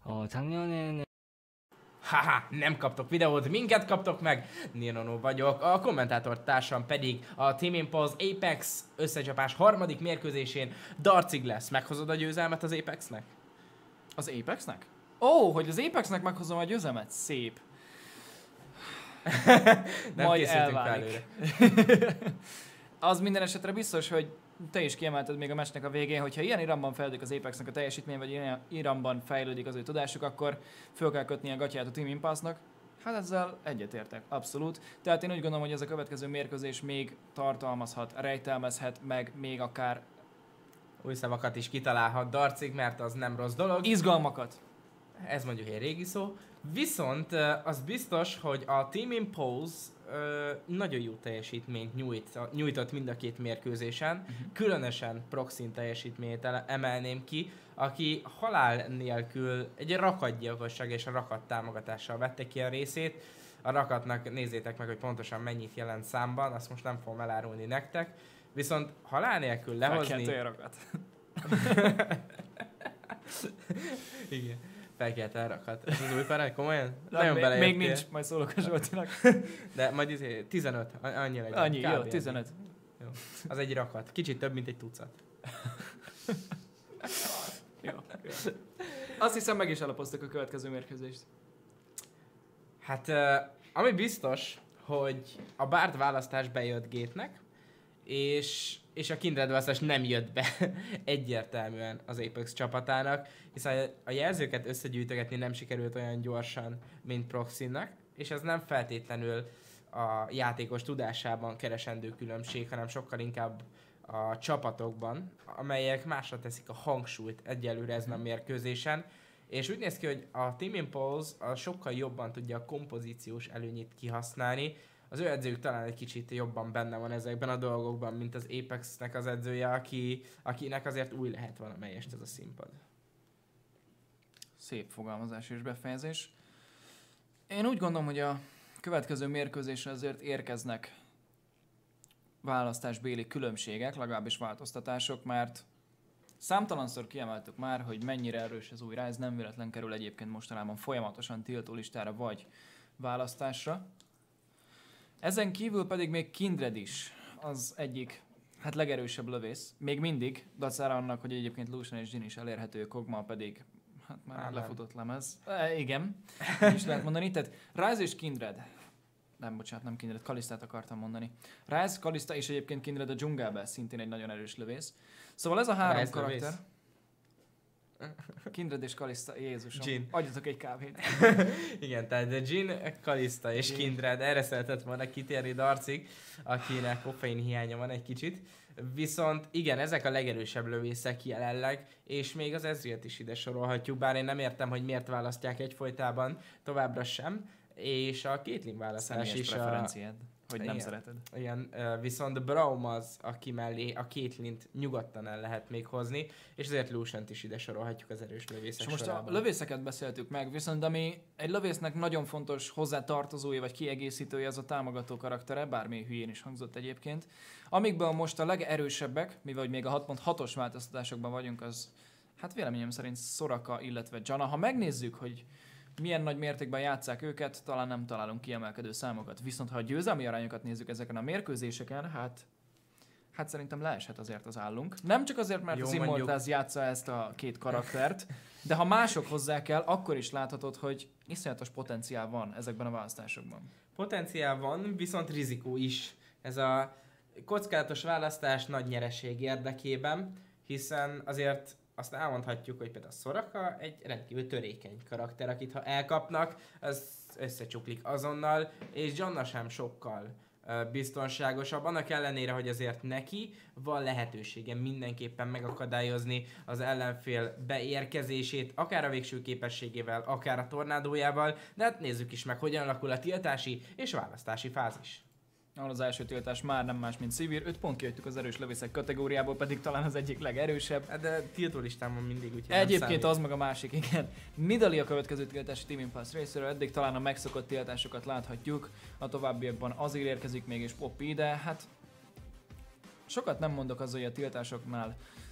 작년에는 Haha, nem kaptok videót, minket kaptok meg! Nirnono vagyok, a kommentátor társam pedig a Team Impulse Apex összecsapás harmadik mérkőzésén Darcig lesz. Meghozod a győzelmet az Apexnek? Az Apexnek? Ó, hogy az Apexnek meghozom a győzelmet? Szép. Nem Majd készültünk elválik. előre. Az minden esetre biztos, hogy te is kiemelted még a meccsnek a végén, hogyha ilyen iramban fejlődik az Apexnek a teljesítmény, vagy ilyen iramban fejlődik az ő tudásuk, akkor föl kell kötni a gatyát a Team Impulse-nak. Hát ezzel egyetértek, abszolút. Tehát én úgy gondolom, hogy ez a következő mérkőzés még tartalmazhat, rejtelmezhet meg még akár Új szavakat is kitalálhat Darcig, mert az nem rossz dolog. izgalmakat. Ez mondjuk egy régi szó. Viszont az biztos, hogy a Team Impulse nagyon jó teljesítményt nyújtott mind a két mérkőzésen. Különösen Proxin teljesítményét emelném ki, aki halál nélkül egy rakatgyilkosság és a rakat támogatással vette ki a részét. A rakatnak nézzétek meg, hogy pontosan mennyit jelent számban, azt most nem fogom elárulni nektek. Viszont halál nélkül lehozni... Rakat. Igen. Felkeltel rakat. Ez az új parád, komolyan? Még nincs, majd szólok a Zsoltinak. De majd 15, annyi legyen. Annyi, Kb. jó, ennyi. 15. Jó. Az egy rakat. Kicsit több, mint egy tucat. Jó. Azt hiszem meg is alapoztak a következő mérkőzést. Hát, ami biztos, hogy a Bard választás bejött Gate-nek, és a Kindred választás nem jött be egyértelműen az Apex csapatának, hiszen a jelzőket összegyűjtögetni nem sikerült olyan gyorsan, mint Proxinnak, és ez nem feltétlenül a játékos tudásában keresendő különbség, hanem sokkal inkább a csapatokban, amelyek másra teszik a hangsúlyt egyelőre ezen a mérkőzésen, és úgy néz ki, hogy a Team Impulse sokkal jobban tudja a kompozíciós előnyét kihasználni. Az ő edzők talán egy kicsit jobban benne van ezekben a dolgokban, mint az Apexnek az edzője, akinek azért új lehet valamelyest ez a színpad. Szép fogalmazás és befejezés. Én úgy gondolom, hogy a következő mérkőzésre azért érkeznek választásbéli különbségek, legalábbis változtatások, mert számtalanszor kiemeltük már, hogy mennyire erős az új Rise, nem véletlen kerül egyébként mostanában folyamatosan tiltó listára vagy választásra. Ezen kívül pedig még Kindred is az egyik legerősebb lövész. Még mindig, dacára annak, hogy egyébként Lucian és Jhin is elérhető, Kog'Maw pedig már lefutott lemez. Igen, így is lehet mondani. Tehát Rise és Kindred. Nem Kindred, Kalistát akartam mondani. Rise, Kalista és egyébként Kindred a dzsungelben szintén egy nagyon erős lövész. Szóval ez a három Rise karakter. lövész. Kindred és Kalista, Jézusom. Jhin. Adjatok egy kávét. Igen, tehát de Jhin, Kalista és Kindred, erre szeretett volna kitérni Darcig, akinek koffein hiánya van egy kicsit. Viszont igen, ezek a legerősebb lövészek jelenleg, és még az Ezrealt is ide sorolhatjuk, bár én nem értem, hogy miért választják egyfolytában, továbbra sem. És a Caitlyn választás Személyes is preferenciád, hogy nem igen, szereted. Igen, viszont Braum az, aki mellé a Caitlyn-t nyugodtan el lehet még hozni, és azért Luciant is ide sorolhatjuk az erős lövészek És most sorában. a lövészeket beszéltük meg, viszont ami egy lövésznek nagyon fontos hozzátartozója vagy kiegészítője, az a támogató karaktere, bármi hülyén is hangzott egyébként. Amikből most a legerősebbek, mivel még a 6.6-os változtatásokban vagyunk, az hát véleményem szerint Soraka, illetve Janna. Ha megnézzük, hogy milyen nagy mértékben játsszák őket, talán nem találunk kiemelkedő számokat. Viszont ha a győzelmi arányokat nézzük ezeken a mérkőzéseken, hát szerintem leeshet azért az állunk. Nem csak azért, mert Jó, az Immortals játsza ezt a két karaktert, de ha mások hozzá kell, akkor is láthatod, hogy iszonyatos potenciál van ezekben a választásokban. Potenciál van, viszont rizikó is. Ez a kockázatos választás nagy nyereség érdekében, hiszen azért azt elmondhatjuk, hogy például Soraka egy rendkívül törékeny karakter, akit ha elkapnak, az összecsuklik azonnal, és Janna sem sokkal biztonságosabb, annak ellenére, hogy azért neki van lehetősége mindenképpen megakadályozni az ellenfél beérkezését, akár a végső képességével, akár a tornádójával, de hát nézzük is meg, hogyan alakul a tiltási és választási fázis. Ahol az első tiltás már nem más, mint Sivir, 5 pont kijöttük az erős lövészek kategóriából, pedig talán az egyik legerősebb. Hát de tiltó listán van mindig, úgyhogy Egyébként az meg a másik, igen. Nidalee a következő tiltási Team Impulse részéről, eddig talán a megszokott tiltásokat láthatjuk, a továbbiakban azért érkezik még és Poppy, de hát sokat nem mondok azzal, hogy a tiltásoknál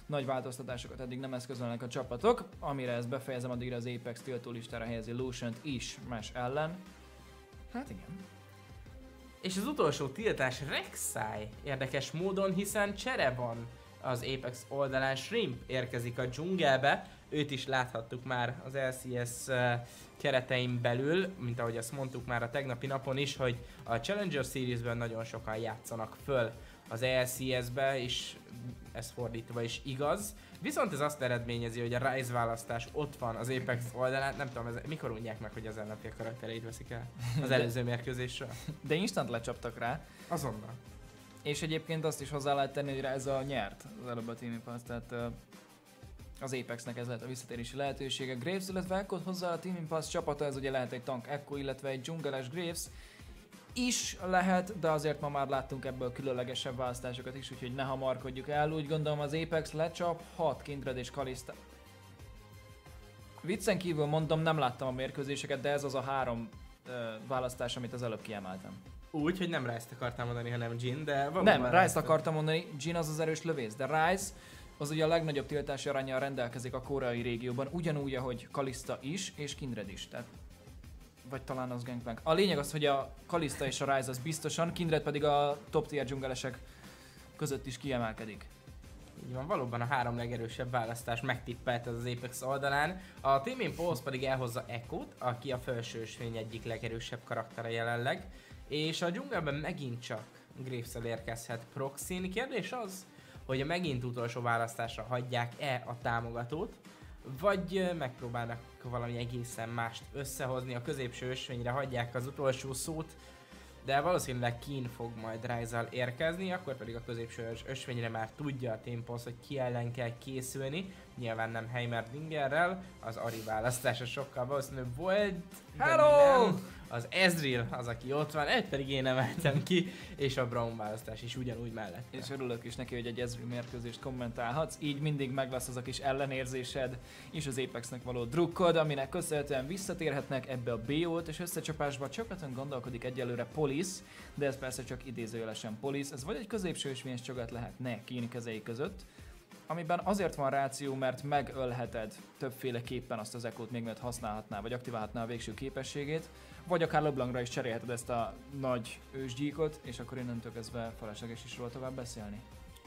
nagy változtatásokat eddig nem eszközölnek a csapatok, amire ezt befejezem, addigra az Apex tiltó listára helyezi Luciant is Mesh ellen. Hát igen. És az utolsó tiltás Rek'Sai érdekes módon, hiszen csere van az Apex oldalán. Shrimp érkezik a dzsungelbe, őt is láthattuk már az LCS keretein belül, mint ahogy azt mondtuk már a tegnapi napon is, hogy a Challenger Series-ben nagyon sokan játszanak föl az LCS-be, és ez fordítva is igaz. Viszont ez azt eredményezi, hogy a Ryze választás ott van az Apex oldalán, nem tudom, mikor unják meg, hogy az ellenfél karaktereit veszik el az előző mérkőzésről. De instant lecsaptak rá. Azonnal. És egyébként azt is hozzá lehet tenni, hogy Ryze nyert az előbb a Team Pass, tehát az Apexnek ez lehet a visszatérési lehetősége. Graves, illetve Echo hozzá a Team Pass csapata, ez ugye lehet egy tank Echo, illetve egy dzsungeles Graves is lehet, de azért ma már láttunk ebből különlegesebb választásokat is, úgyhogy ne hamarkodjuk el. Úgy gondolom az Apex lecsaphat Kindred és Kalista. Viccen kívül mondom, nem láttam a mérkőzéseket, de ez az a három választás, amit az előbb kiemeltem. Úgy, hogy nem Ryze-t akartam mondani, hanem Jhin, de nem, Ryze-t akartam mondani, Jhin az erős lövész, de Ryze az ugye a legnagyobb tiltási arannyal rendelkezik a koreai régióban, ugyanúgy, ahogy Kalista is, és Kindred is, tehát vagy talán az Gangplank. A lényeg az, hogy a Kalista és a Ryze az biztosan, Kindred pedig a top tier dzsungelesek között is kiemelkedik. Így van, valóban a három legerősebb választás megtippelt az Apex oldalán. A Team Impulse pedig elhozza Echo-t, aki a felső ösvény egyik legerősebb karaktere jelenleg. És a dzsungelben megint csak Graves-el érkezhet Proxin. Kérdés az, hogy a megint utolsó választásra hagyják-e a támogatót, vagy megpróbálnak valami egészen mást összehozni, a középső ösvényre hagyják az utolsó szót, de valószínűleg Keane fog majd Ryze-zal érkezni, akkor pedig a középső ösvényre már tudja a Team Pulse, hogy ki ellen kell készülni, nyilván nem Heimerdingerrel, az Ahri választása sokkal valószínűbb volt, Hello! Az Ezreal az, aki ott van, egy pedig én emeltem ki, és a Braum választás is ugyanúgy mellett. És örülök is neki, hogy egy Ezreal mérkőzést kommentálhatsz, így mindig meg lesz az a kis ellenérzésed és az Apexnek való drukkod, aminek köszönhetően visszatérhetnek ebbe a BO-t, és összecsapásba csapatban gondolkodik egyelőre Police, de ez persze csak idézőjelesen Police, ez vagy egy középső ösvényes csagat lehetne Keane kezei között, amiben azért van ráció, mert megölheted többféleképpen azt az Echo-t még mert használhatná, vagy aktiválhatná a végső képességét, vagy akár LeBlancra is cserélheted ezt a nagy ősgyíkot, és akkor innentől kezdve felesleges is róla tovább beszélni.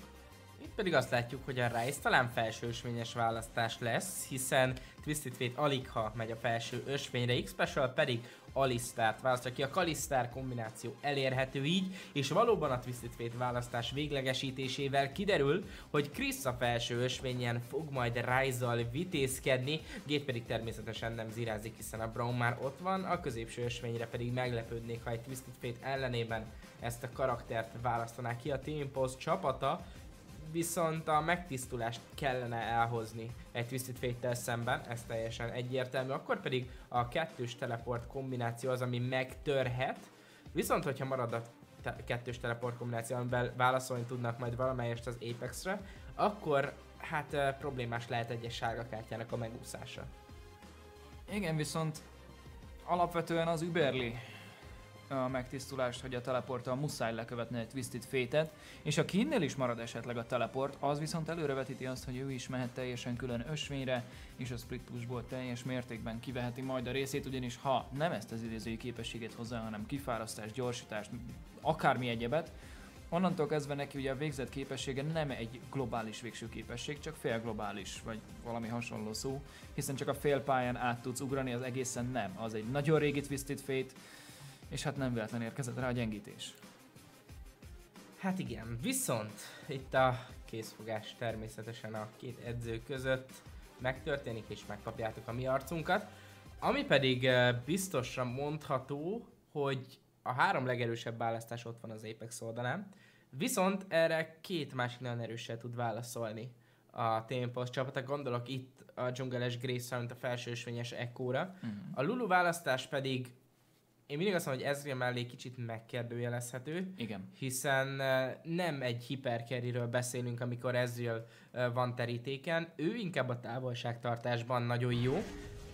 Itt pedig azt látjuk, hogy a Ryze talán felső ösvényes választás lesz, hiszen Twisted Fate aligha megy a felső ösvényre, X-Special pedig Alistart választja ki. A Kalistar kombináció elérhető így, és valóban a Twisted Fate választás véglegesítésével kiderül, hogy Chris a felső ösvényen fog majd Ryze-zal vitézkedni, Gate pedig természetesen nem zirázik, hiszen a Braum már ott van, a középső ösvényre pedig meglepődnék, ha egy Twisted Fate ellenében ezt a karaktert választaná ki a Team Impulse csapata, viszont a megtisztulást kellene elhozni egy Twisted Fate-tel szemben, ez teljesen egyértelmű, akkor pedig a kettős teleport kombináció az, ami megtörhet, viszont hogyha marad a kettős teleport kombináció, amiben válaszolni tudnak majd valamelyest az Apexre, akkor hát problémás lehet egyes sárga kártyának a megúszása. Igen, viszont alapvetően az überli a megtisztulást, hogy a teleporttal muszáj lekövetni egy Twisted Fate-et, és ha Keane-nél is marad esetleg a teleport, az viszont előrevetíti azt, hogy ő is mehet teljesen külön ösvényre, és a split pushból teljes mértékben kiveheti majd a részét, ugyanis ha nem ezt az idézői képességét hozzá, hanem kifárasztást, gyorsítást, akármi egyebet, onnantól kezdve neki ugye a végzett képessége nem egy globális végső képesség, csak félglobális, vagy valami hasonló szó, hiszen csak a fél pályán át tudsz ugrani, az egészen nem. Az egy nagyon régi Twisted Fate, és hát nem véletlen érkezett rá a gyengítés. Hát igen, viszont itt a készfogás természetesen a két edző között megtörténik, és megkapjátok a mi arcunkat. Ami pedig biztosra mondható, hogy a három legerősebb választás ott van az Apex oldalán, viszont erre két másik nagyon erőssel tud válaszolni a Team Impulse csapata. Gondolok itt a dzsungeles Grace, a felső ösvényes Echo-ra. A Lulu választás pedig én mindig azt mondom, hogy Ezreal mellé kicsit megkérdőjelezhető. Igen. Hiszen nem egy hipercarryről beszélünk, amikor Ezreal van terítéken. Ő inkább a távolságtartásban nagyon jó,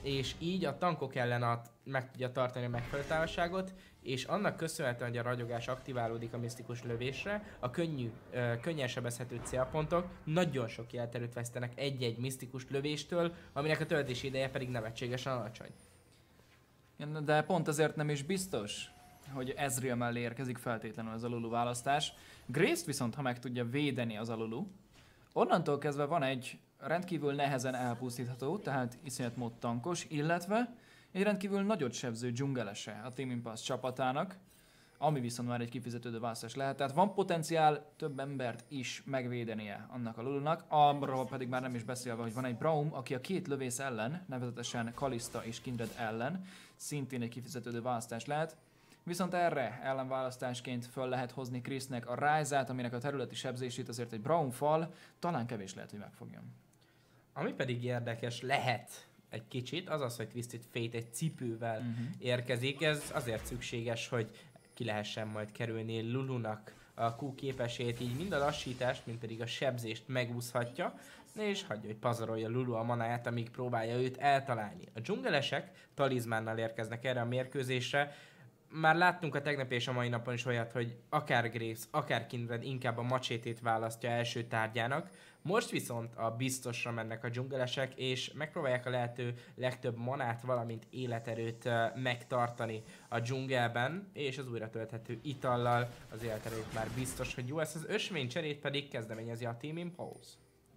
és így a tankok ellen meg tudja tartani a megfelelő távolságot, és annak köszönhetően, hogy a ragyogás aktiválódik a misztikus lövésre, a könnyen sebezhető célpontok nagyon sok jelterőt vesztenek egy-egy misztikus lövéstől, aminek a töltési ideje pedig nevetségesen alacsony. De pont ezért nem is biztos, hogy Ezreal mellé érkezik feltétlenül az Alulu választás. Grace-t viszont, ha meg tudja védeni az Alulu, onnantól kezdve van egy rendkívül nehezen elpusztítható, tehát iszonyat mód tankos, illetve egy rendkívül nagyot sebző dzsungelese a Team Impact csapatának, ami viszont már egy kifizetődő választás lehet. Tehát van potenciál több embert is megvédenie annak a Lulunak, arról pedig már nem is beszélve, hogy van egy Braum, aki a két lövész ellen, nevezetesen Kalista és Kindred ellen, szintén egy kifizetődő választás lehet. Viszont erre ellenválasztásként föl lehet hozni Chrisnek a Ryze-át, aminek a területi sebzését azért egy Braum fal talán kevés lehet, hogy megfogjon. Ami pedig érdekes lehet egy kicsit, az az, hogy Twisted Fate egy cipővel érkezik. Ez azért szükséges, hogy ki lehessen majd kerülni Lulunak a Q képességét, így mind a lassítást, mind pedig a sebzést megúszhatja, és hagyja, hogy pazarolja Lulu a manáját, amíg próbálja őt eltalálni. A dzsungelesek talizmánnal érkeznek erre a mérkőzésre. Már láttunk a tegnap és a mai napon is olyat, hogy akár Graves, akár Kindred inkább a macsétét választja első tárgyának. Most viszont a biztosra mennek a dzsungelesek, és megpróbálják a lehető legtöbb manát, valamint életerőt megtartani a dzsungelben, és az újra tölthető itallal az életerőt már biztos, hogy jó. Ezt az ösvény cserét pedig kezdeményezi a Team Impulse.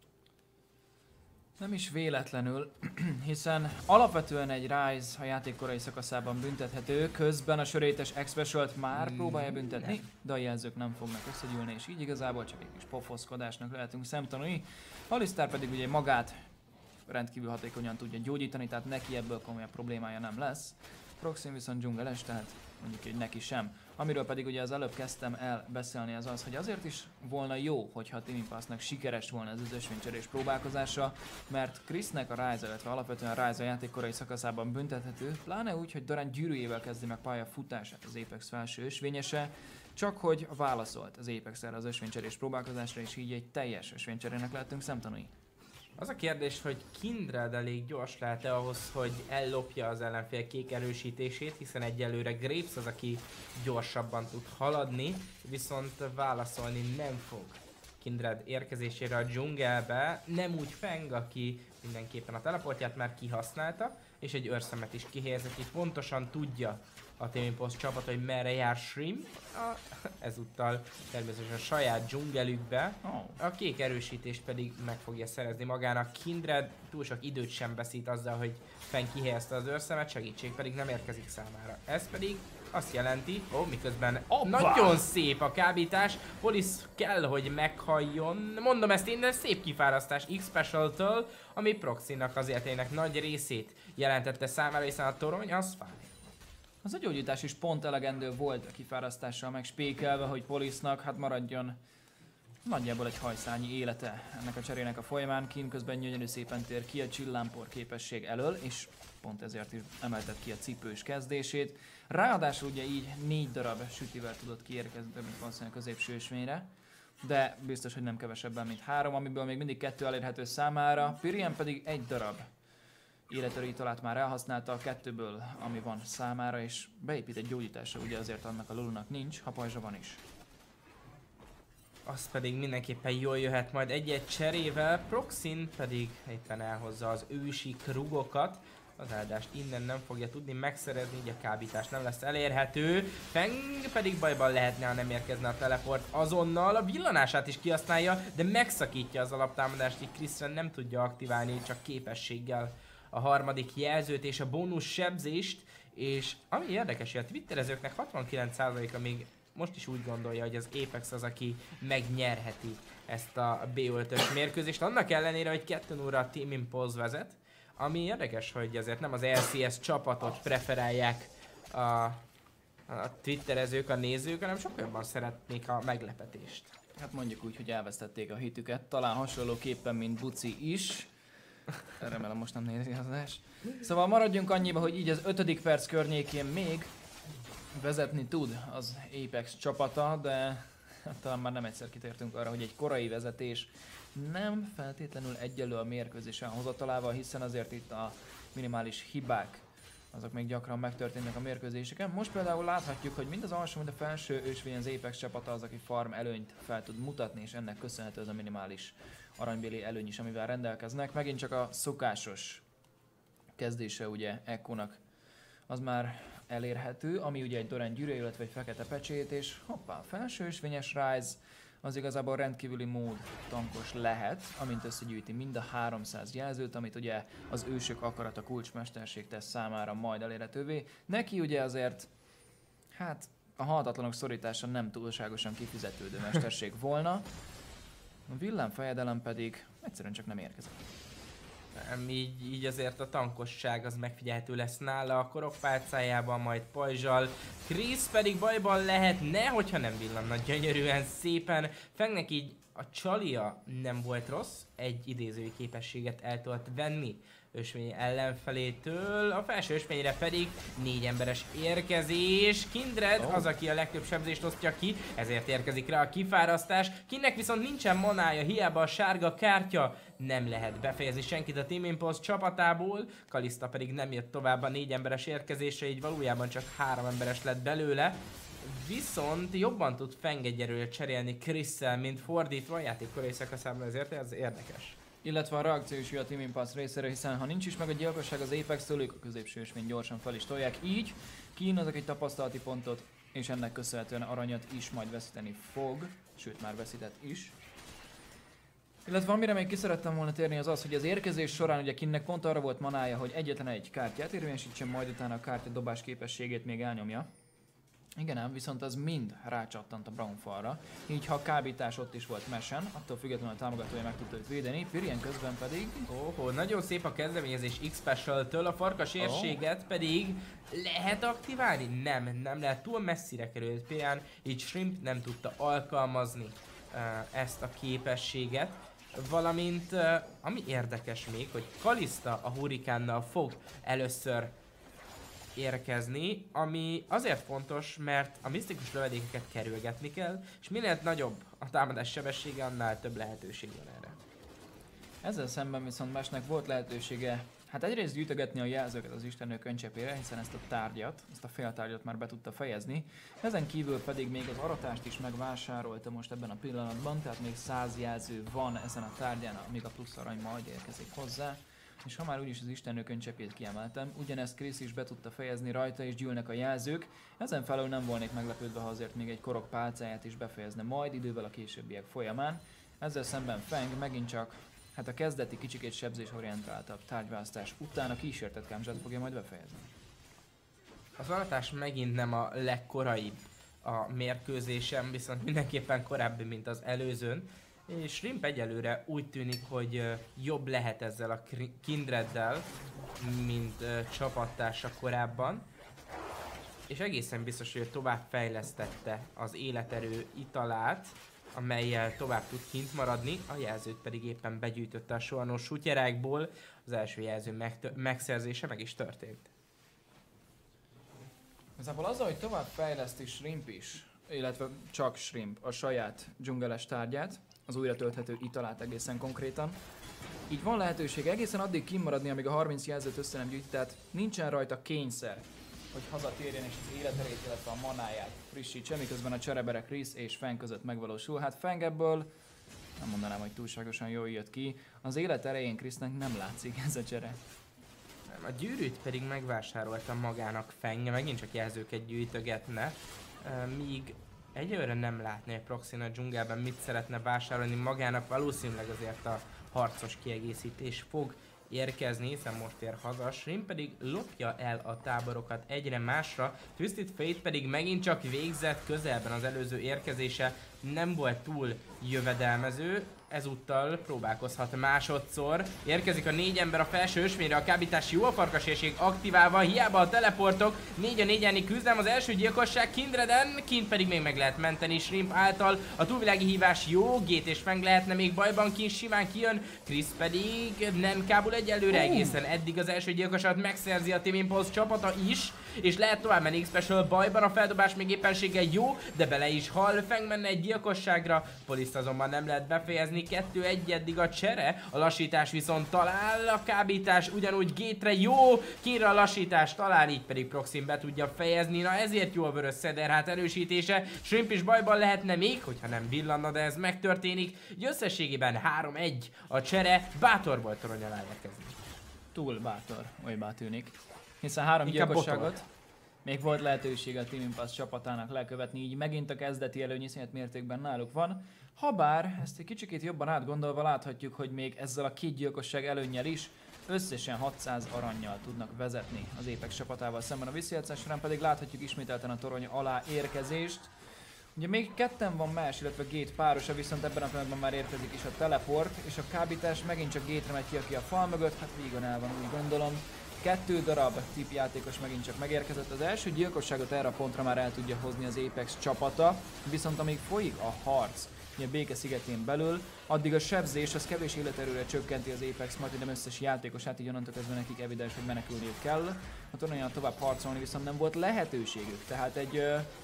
Nem is véletlenül, hiszen alapvetően egy Ryze a játék korai szakaszában büntethető, közben a sörétes X-Specialt már próbálja büntetni, de a jelzők nem fognak összegyűlni, és így igazából csak egy kis pofoszkodásnak lehetünk szemtanúi. Alistar pedig ugye magát rendkívül hatékonyan tudja gyógyítani, tehát neki ebből komolyabb problémája nem lesz. Proxim viszont dzsungeles, tehát mondjuk, hogy neki sem. Amiről pedig ugye az előbb kezdtem el beszélni, az az, hogy azért is volna jó, hogyha a Team Impact-nak sikeres volna ez az ösvénycserés próbálkozása, mert Chrisnek a Ryze, illetve alapvetően a Ryze a játék korai szakaszában büntethető, pláne úgy, hogy Doran gyűrűjével kezdi meg pályafutását az Apex felső ösvényese, csak hogy válaszolt az Apex-re az ösvénycserés próbálkozásra, és így egy teljes ösvénycserének lehetünk szemtanúi. Az a kérdés, hogy Kindred elég gyors lehet-e ahhoz, hogy ellopja az ellenfél kék erősítését, hiszen egyelőre Graves az, aki gyorsabban tud haladni, viszont válaszolni nem fog Kindred érkezésére a dzsungelbe, nem úgy Feng, aki mindenképpen a teleportját már kihasználta, és egy őrszemet is kihelyezett, itt pontosan tudja a Team Impulse csapat, hogy merre jár Shrimp, ezúttal természetesen a saját dzsungelükbe, a kék erősítést pedig meg fogja szerezni magának. Kindred túl sok időt sem veszít azzal, hogy Feng kihelyezte az őrszemet, segítség pedig nem érkezik számára. Ez pedig azt jelenti, miközben nagyon szép a kábítás, Police kell, hogy meghalljon, mondom ezt én, de szép kifárasztás X-Special-től, ami Proxynak az életének nagy részét jelentette számára, hiszen a torony az fáj. Az a gyógyítás is pont elegendő volt a kifárasztással megspékelve, hogy Police-nak hát maradjon nagyjából egy hajszányi élete ennek a cserének a folyamán. Kim közben gyönyörű szépen tér ki a csillámpor képesség elől, és pont ezért is emeltet ki a cipős kezdését. Ráadásul ugye így 4 darab sütivel tudott kiérkezni, mint valószínűleg a középső ösvényre, de biztos, hogy nem kevesebben, mint 3, amiből még mindig 2 elérhető számára. Pirien pedig 1 darab életörő italát már elhasználta a 2-ből, ami van számára, és beépít egy gyógyításra, ugye azért annak a Lulunak nincs, ha pajzsa van is. Az pedig mindenképpen jól jöhet majd egy-egy cserével, Proxin pedig éppen elhozza az ősi krugokat, az áldást innen nem fogja tudni megszerezni, így a kábítás nem lesz elérhető. Feng pedig bajban lehetne, ha nem érkezne a teleport azonnal. A villanását is kihasználja, de megszakítja az alaptámadást, így Chrisre nem tudja aktiválni, csak képességgel a harmadik jelzőt és a bónusz sebzést. És ami érdekes, hogy a twitterezőknek 69%-a még most is úgy gondolja, hogy az Apex az, aki megnyerheti ezt a B5-ös mérkőzést. Annak ellenére, hogy 2-0-ra a Team Impulse vezet, ami érdekes, hogy azért nem az LCS csapatot preferálják a twitterezők, a nézők, hanem sokkal jobban szeretnék a meglepetést. Hát mondjuk úgy, hogy elvesztették a hitüket, talán hasonlóképpen, mint Buci is. Remélem most nem nézi az adás. Szóval maradjunk annyiba, hogy így az 5. perc környékén még vezetni tud az Apex csapata, de talán már nem egyszer kitértünk arra, hogy egy korai vezetés nem feltétlenül egyenlő a mérkőzésen hozatalával, hiszen azért itt a minimális hibák azok még gyakran megtörténnek a mérkőzéseken. Most például láthatjuk, hogy mind az alsó, mind a felső ösvény az Apex csapata az, aki farm előnyt fel tud mutatni, és ennek köszönhető ez a minimális aranybéli előny is, amivel rendelkeznek. Megint csak a szokásos kezdése ugye Ekkonak az már elérhető, ami ugye egy Doran gyűrű, illetve egy fekete pecsét, és hoppá, felső ösvényes Ryze az igazából rendkívüli mód tankos lehet, amint összegyűjti mind a 300 jelzőt, amit ugye az ősök akarata kulcsmesterség tesz számára majd elérhetővé. Neki ugye azért, hát a halhatatlanok szorítása nem túlságosan kifizetődő mesterség volna, a villámfejedelem pedig egyszerűen csak nem érkezik. Így azért a tankosság az megfigyelhető lesz nála a korokpálcájában, majd pajzsal. Chris pedig bajban lehetne, hogyha nem villanna gyönyörűen szépen. Fengnek így a csalia nem volt rossz, egy idézői képességet el tudott venni ösvény ellenfelétől, a felső ösvényre pedig 4 emberes érkezés. Kindred az, aki a legtöbb sebzést osztja ki, ezért érkezik rá a kifárasztás. Kinnek viszont nincsen manája, hiába a sárga kártya nem lehet befejezni senkit a Team Impulse csapatából. Kalista pedig nem jött tovább a 4 emberes érkezésre, így valójában csak 3 emberes lett belőle. Viszont jobban tud Feng egyelőre cserélni Chris-szel, mint fordítva a játékkor szakaszában, ezért ez érdekes. Illetve a reakció is a Team Impulse részéről, hiszen ha nincs is meg a gyilkosság az Apex-től, ők a középső ösvényt gyorsan fel is tolják, így kínoznak egy tapasztalati pontot, és ennek köszönhetően aranyat is majd veszíteni fog, sőt már veszített is. Illetve amire még ki szerettem volna térni az az, hogy az érkezés során ugye Kinnek pont arra volt manája, hogy egyetlen egy kártyát érvényesítsen, majd utána a kártya dobás képességét még elnyomja. Igen ám, viszont az mind rácsattant a Brown falra, így ha a kábítás ott is volt mesen, attól függetlenül a támogatója meg tudta őt védeni, Pirien közben pedig... Nagyon szép a kezdeményezés X-Special-től, a farkas érséget pedig lehet aktiválni? Nem lehet, túl messzire került Pirien, így Shrimp nem tudta alkalmazni ezt a képességet. Valamint, ami érdekes még, hogy Kalista a hurikánnal fog először érkezni, ami azért fontos, mert a misztikus lövedékeket kerülgetni kell, és minél nagyobb a támadás sebessége, annál több lehetőség van erre. Ezzel szemben viszont Mashnek volt lehetősége, hát egyrészt gyűjtögetni a jelzőket az Istennő könycsepére, hiszen ezt a tárgyat, ezt a féltárgyat már be tudta fejezni. Ezen kívül pedig még az aratást is megvásárolta most ebben a pillanatban, tehát még 100 jelző van ezen a tárgyán, amíg a plusz arany majd érkezik hozzá. És ha már úgyis az Istennő könycsepét kiemeltem, ugyanezt Chris is be tudta fejezni rajta, és gyűlnek a jelzők. Ezen felül nem volnék meglepődve, ha azért még egy korok pálcáját is befejezne majd idővel a későbbiek folyamán. Ezzel szemben Feng megint csak hát a kezdeti kicsikét sebzésorientáltabb tárgyválasztás után a kísértett kámzsát fogja majd befejezni. Az aratás megint nem a legkoraibb a mérkőzésem, viszont mindenképpen korábbi, mint az előzőn. És Shrimp egyelőre úgy tűnik, hogy jobb lehet ezzel a Kindreddel, mint csapattársa korábban. És egészen biztos, hogy tovább fejlesztette az életerő italát, amellyel tovább tud kint maradni, a jelzőt pedig éppen begyűjtötte a sohanos sutyerákból, az első jelző megszerzése meg is történt. Igazából azzal, hogy tovább fejleszti Shrimp is, illetve csak Shrimp a saját dzsungeles tárgyát, az újra tölthető italát egészen konkrétan. Így van lehetőség egészen addig kimaradni, amíg a 30 jelzőt össze nem gyűjti, tehát nincsen rajta kényszer, hogy hazatérjen és az életerét, illetve a manáját frissítse, miközben a csereberek Chris és Feng között megvalósul. Hát Feng ebből nem mondanám, hogy túlságosan jól jött ki. Az élet erején Chrisnek nem látszik ez a csere. A gyűrűt pedig megvásárolta magának Feng, megint csak jelzőket gyűjtögetne, míg egyelőre nem látni, hogy Proxin a dzsungelben mit szeretne vásárolni magának, valószínűleg azért a harcos kiegészítés fog érkezni, hiszen most ér haza. Shrimp pedig lopja el a táborokat egyre másra, Twisted Fate pedig megint csak végzett, közelben az előző érkezése nem volt túl jövedelmező, ezúttal próbálkozhat másodszor. Érkezik a 4 ember a felső ösvényre, a kábítás jó, a farkasérség aktiválva, hiába a teleportok, 4-4-eni küzdelem, az első gyilkosság Kindreden, kint pedig még meg lehet menteni Shrimp által, a túlvilági hívás jó, Gét és Feng lehetne még bajban, kint simán kijön, Chris pedig nem kábul egyelőre, egészen eddig az első gyilkosat megszerzi a Team Impulse csapata is, és lehet tovább menni X-Special bajban, a feldobás még éppenséggel jó, de bele is hal, Feng menne egy gyilkosságra, Poliszt azonban nem lehet befejezni, befejezni, 2-1 eddig a csere, a lassítás viszont talál, a kábítás ugyanúgy gétre jó, kire a lassítás talál, így pedig Proxim be tudja fejezni, na ezért jó a vörös Szederhát erősítése, Shrimp is bajban lehetne még, hogyha nem villanna, de ez megtörténik, így összességében 3-1 a csere, bátor volt torony alá érkezni. Túl bátor, olybá tűnik. Hiszen 3 Inkább gyilkosságot botol. még volt lehetősége a Team Impact csapatának lekövetni, így megint a kezdeti előny iszonyat mértékben náluk van. Habár ezt egy kicsikét jobban átgondolva láthatjuk, hogy még ezzel a 2 gyilkosság előnnyel is összesen 600 arannyal tudnak vezetni az Apex csapatával szemben. A visszajátszás során pedig láthatjuk ismételten a torony alá érkezést. Ugye még ketten van más, illetve Gate párosa, viszont ebben a pillanatban már érkezik is a teleport, és a kábítás megint csak Gate-re megy ki a fal mögött, hát vígan el van, úgy gondolom. 2 darab tip játékos megint csak megérkezett. Az első gyilkosságot erre a pontra már el tudja hozni az Apex csapata, viszont amíg folyik a harc, a béke szigetén belül, addig a sebzés az kevés életerőre csökkenti az Apex majdnem összes játékosát, így onnantól kezdve nekik evidens, hogy menekülniük kell. A tornyon tovább harcolni viszont nem volt lehetőségük, tehát egy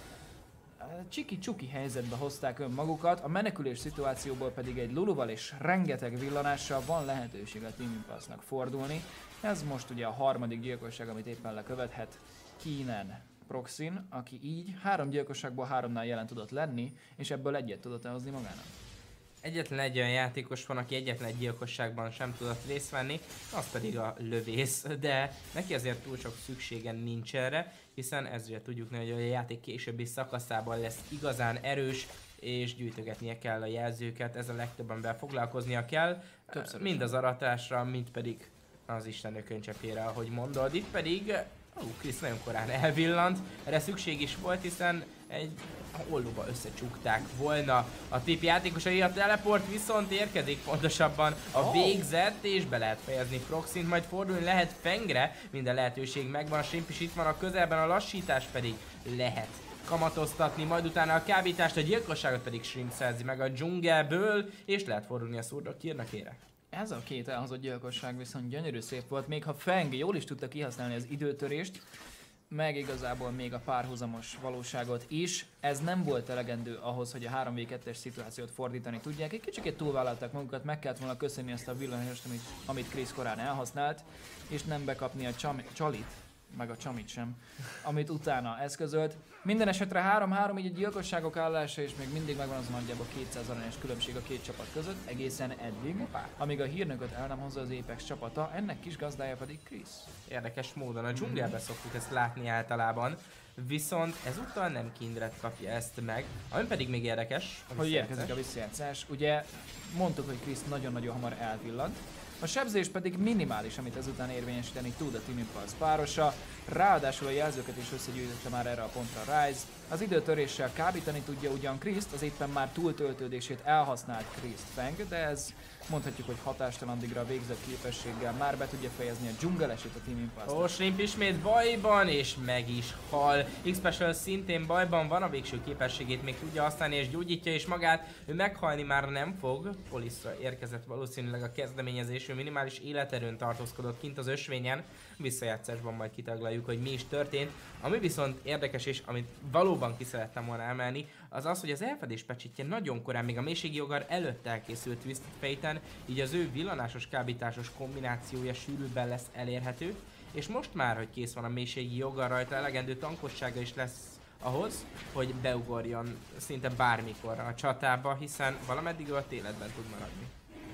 csiki-csuki helyzetbe hozták önmagukat, a menekülés szituációból pedig egy Luluval és rengeteg villanással van lehetőség a Team Impulse-nak fordulni. Ez most ugye a harmadik gyilkosság, amit éppen lekövethet Keenan Proxin, aki így 3 gyilkosságból 3-nál jelen tudott lenni, és ebből egyet tudott elhozni magának. Egyetlen egy olyan játékos van, aki egyetlen egy gyilkosságban sem tudott részt venni, az pedig a lövész, de neki azért túl sok szüksége nincs erre, hiszen ezért tudjuk, hogy a játék későbbi szakaszában lesz igazán erős, és gyűjtögetnie kell a jelzőket, ez a legtöbben foglalkoznia kell, mind az aratásra, mind pedig az Istenő könycsepére, ahogy mondod. Itt pedig Krisz nagyon korán elvillant, erre szükség is volt, hiszen egy ollóba összecsukták volna a tip játékosai, a teleport viszont érkezik, pontosabban a végzett, és be lehet fejezni Proxint, majd fordulni lehet Fengre, minden lehetőség megvan, a Shrimp is itt van a közelben, a lassítás pedig lehet kamatoztatni, majd utána a kábítást, a gyilkosságot pedig Shrimp szerzi meg a dzsungelből, és lehet fordulni a szurdok Kirnakére. Ez a 2 elhozott gyilkosság viszont gyönyörű szép volt, még ha Feng jól is tudta kihasználni az időtörést, meg igazából még a párhuzamos valóságot is. Ez nem volt elegendő ahhoz, hogy a 3v2-es szituációt fordítani tudják. Egy kicsit túlvállalták magukat, meg kellett volna köszönni azt a villanást, amit Krisz korán elhasznált, és nem bekapni a csalit, meg a csamit sem, amit utána eszközölt. Minden esetre 3-3, így a gyilkosságok állása, és még mindig megvan az nagyjából 200 aranyos különbség a 2 csapat között, egészen eddig, amíg a hírnököt el nem hozza az Apex csapata, ennek kis gazdája pedig Krisz. Érdekes módon a dzsungelbe szoktuk ezt látni általában, viszont ezúttal nem Kindred kapja ezt meg, ami pedig még érdekes. Hogy érkezik a visszajátszás, ugye mondtuk, hogy Krisz nagyon-nagyon hamar elvillant, a sebzés pedig minimális, amit ezután érvényesíteni tud a Team Impulse párosa, ráadásul a jelzőket is összegyűjtötte már erre a pontra Rise. Az időtöréssel kábítani tudja ugyan Kriszt, az éppen már túltöltődését elhasznált Kriszt Feng, de ez mondhatjuk, hogy hatástalan addigra a végzett képességgel már be tudja fejezni a dzsungelesét a Team Impulse-nak. Shrimp ismét bajban, és meg is hal. X-Special szintén bajban van, a végső képességét még tudja használni, és gyógyítja is magát. Ő meghalni már nem fog. Poliszra érkezett valószínűleg a kezdeményezés, ő minimális életerőn tartózkodott kint az ösvényen. Visszajátszásban majd kitaglaljuk, hogy mi is történt. Ami viszont érdekes, és amit valóban ki szerettem volna emelni, az az, hogy az elfedés pecsítje nagyon korán, még a mélységi jogar előtt elkészült Twisted Fate-en, így az ő villanásos kábításos kombinációja sűrűbben lesz elérhető, és most már, hogy kész van a mélységi jogar, rajta elegendő tankossága is lesz ahhoz, hogy beugorjon szinte bármikor a csatába, hiszen valameddig ő a életben tud maradni.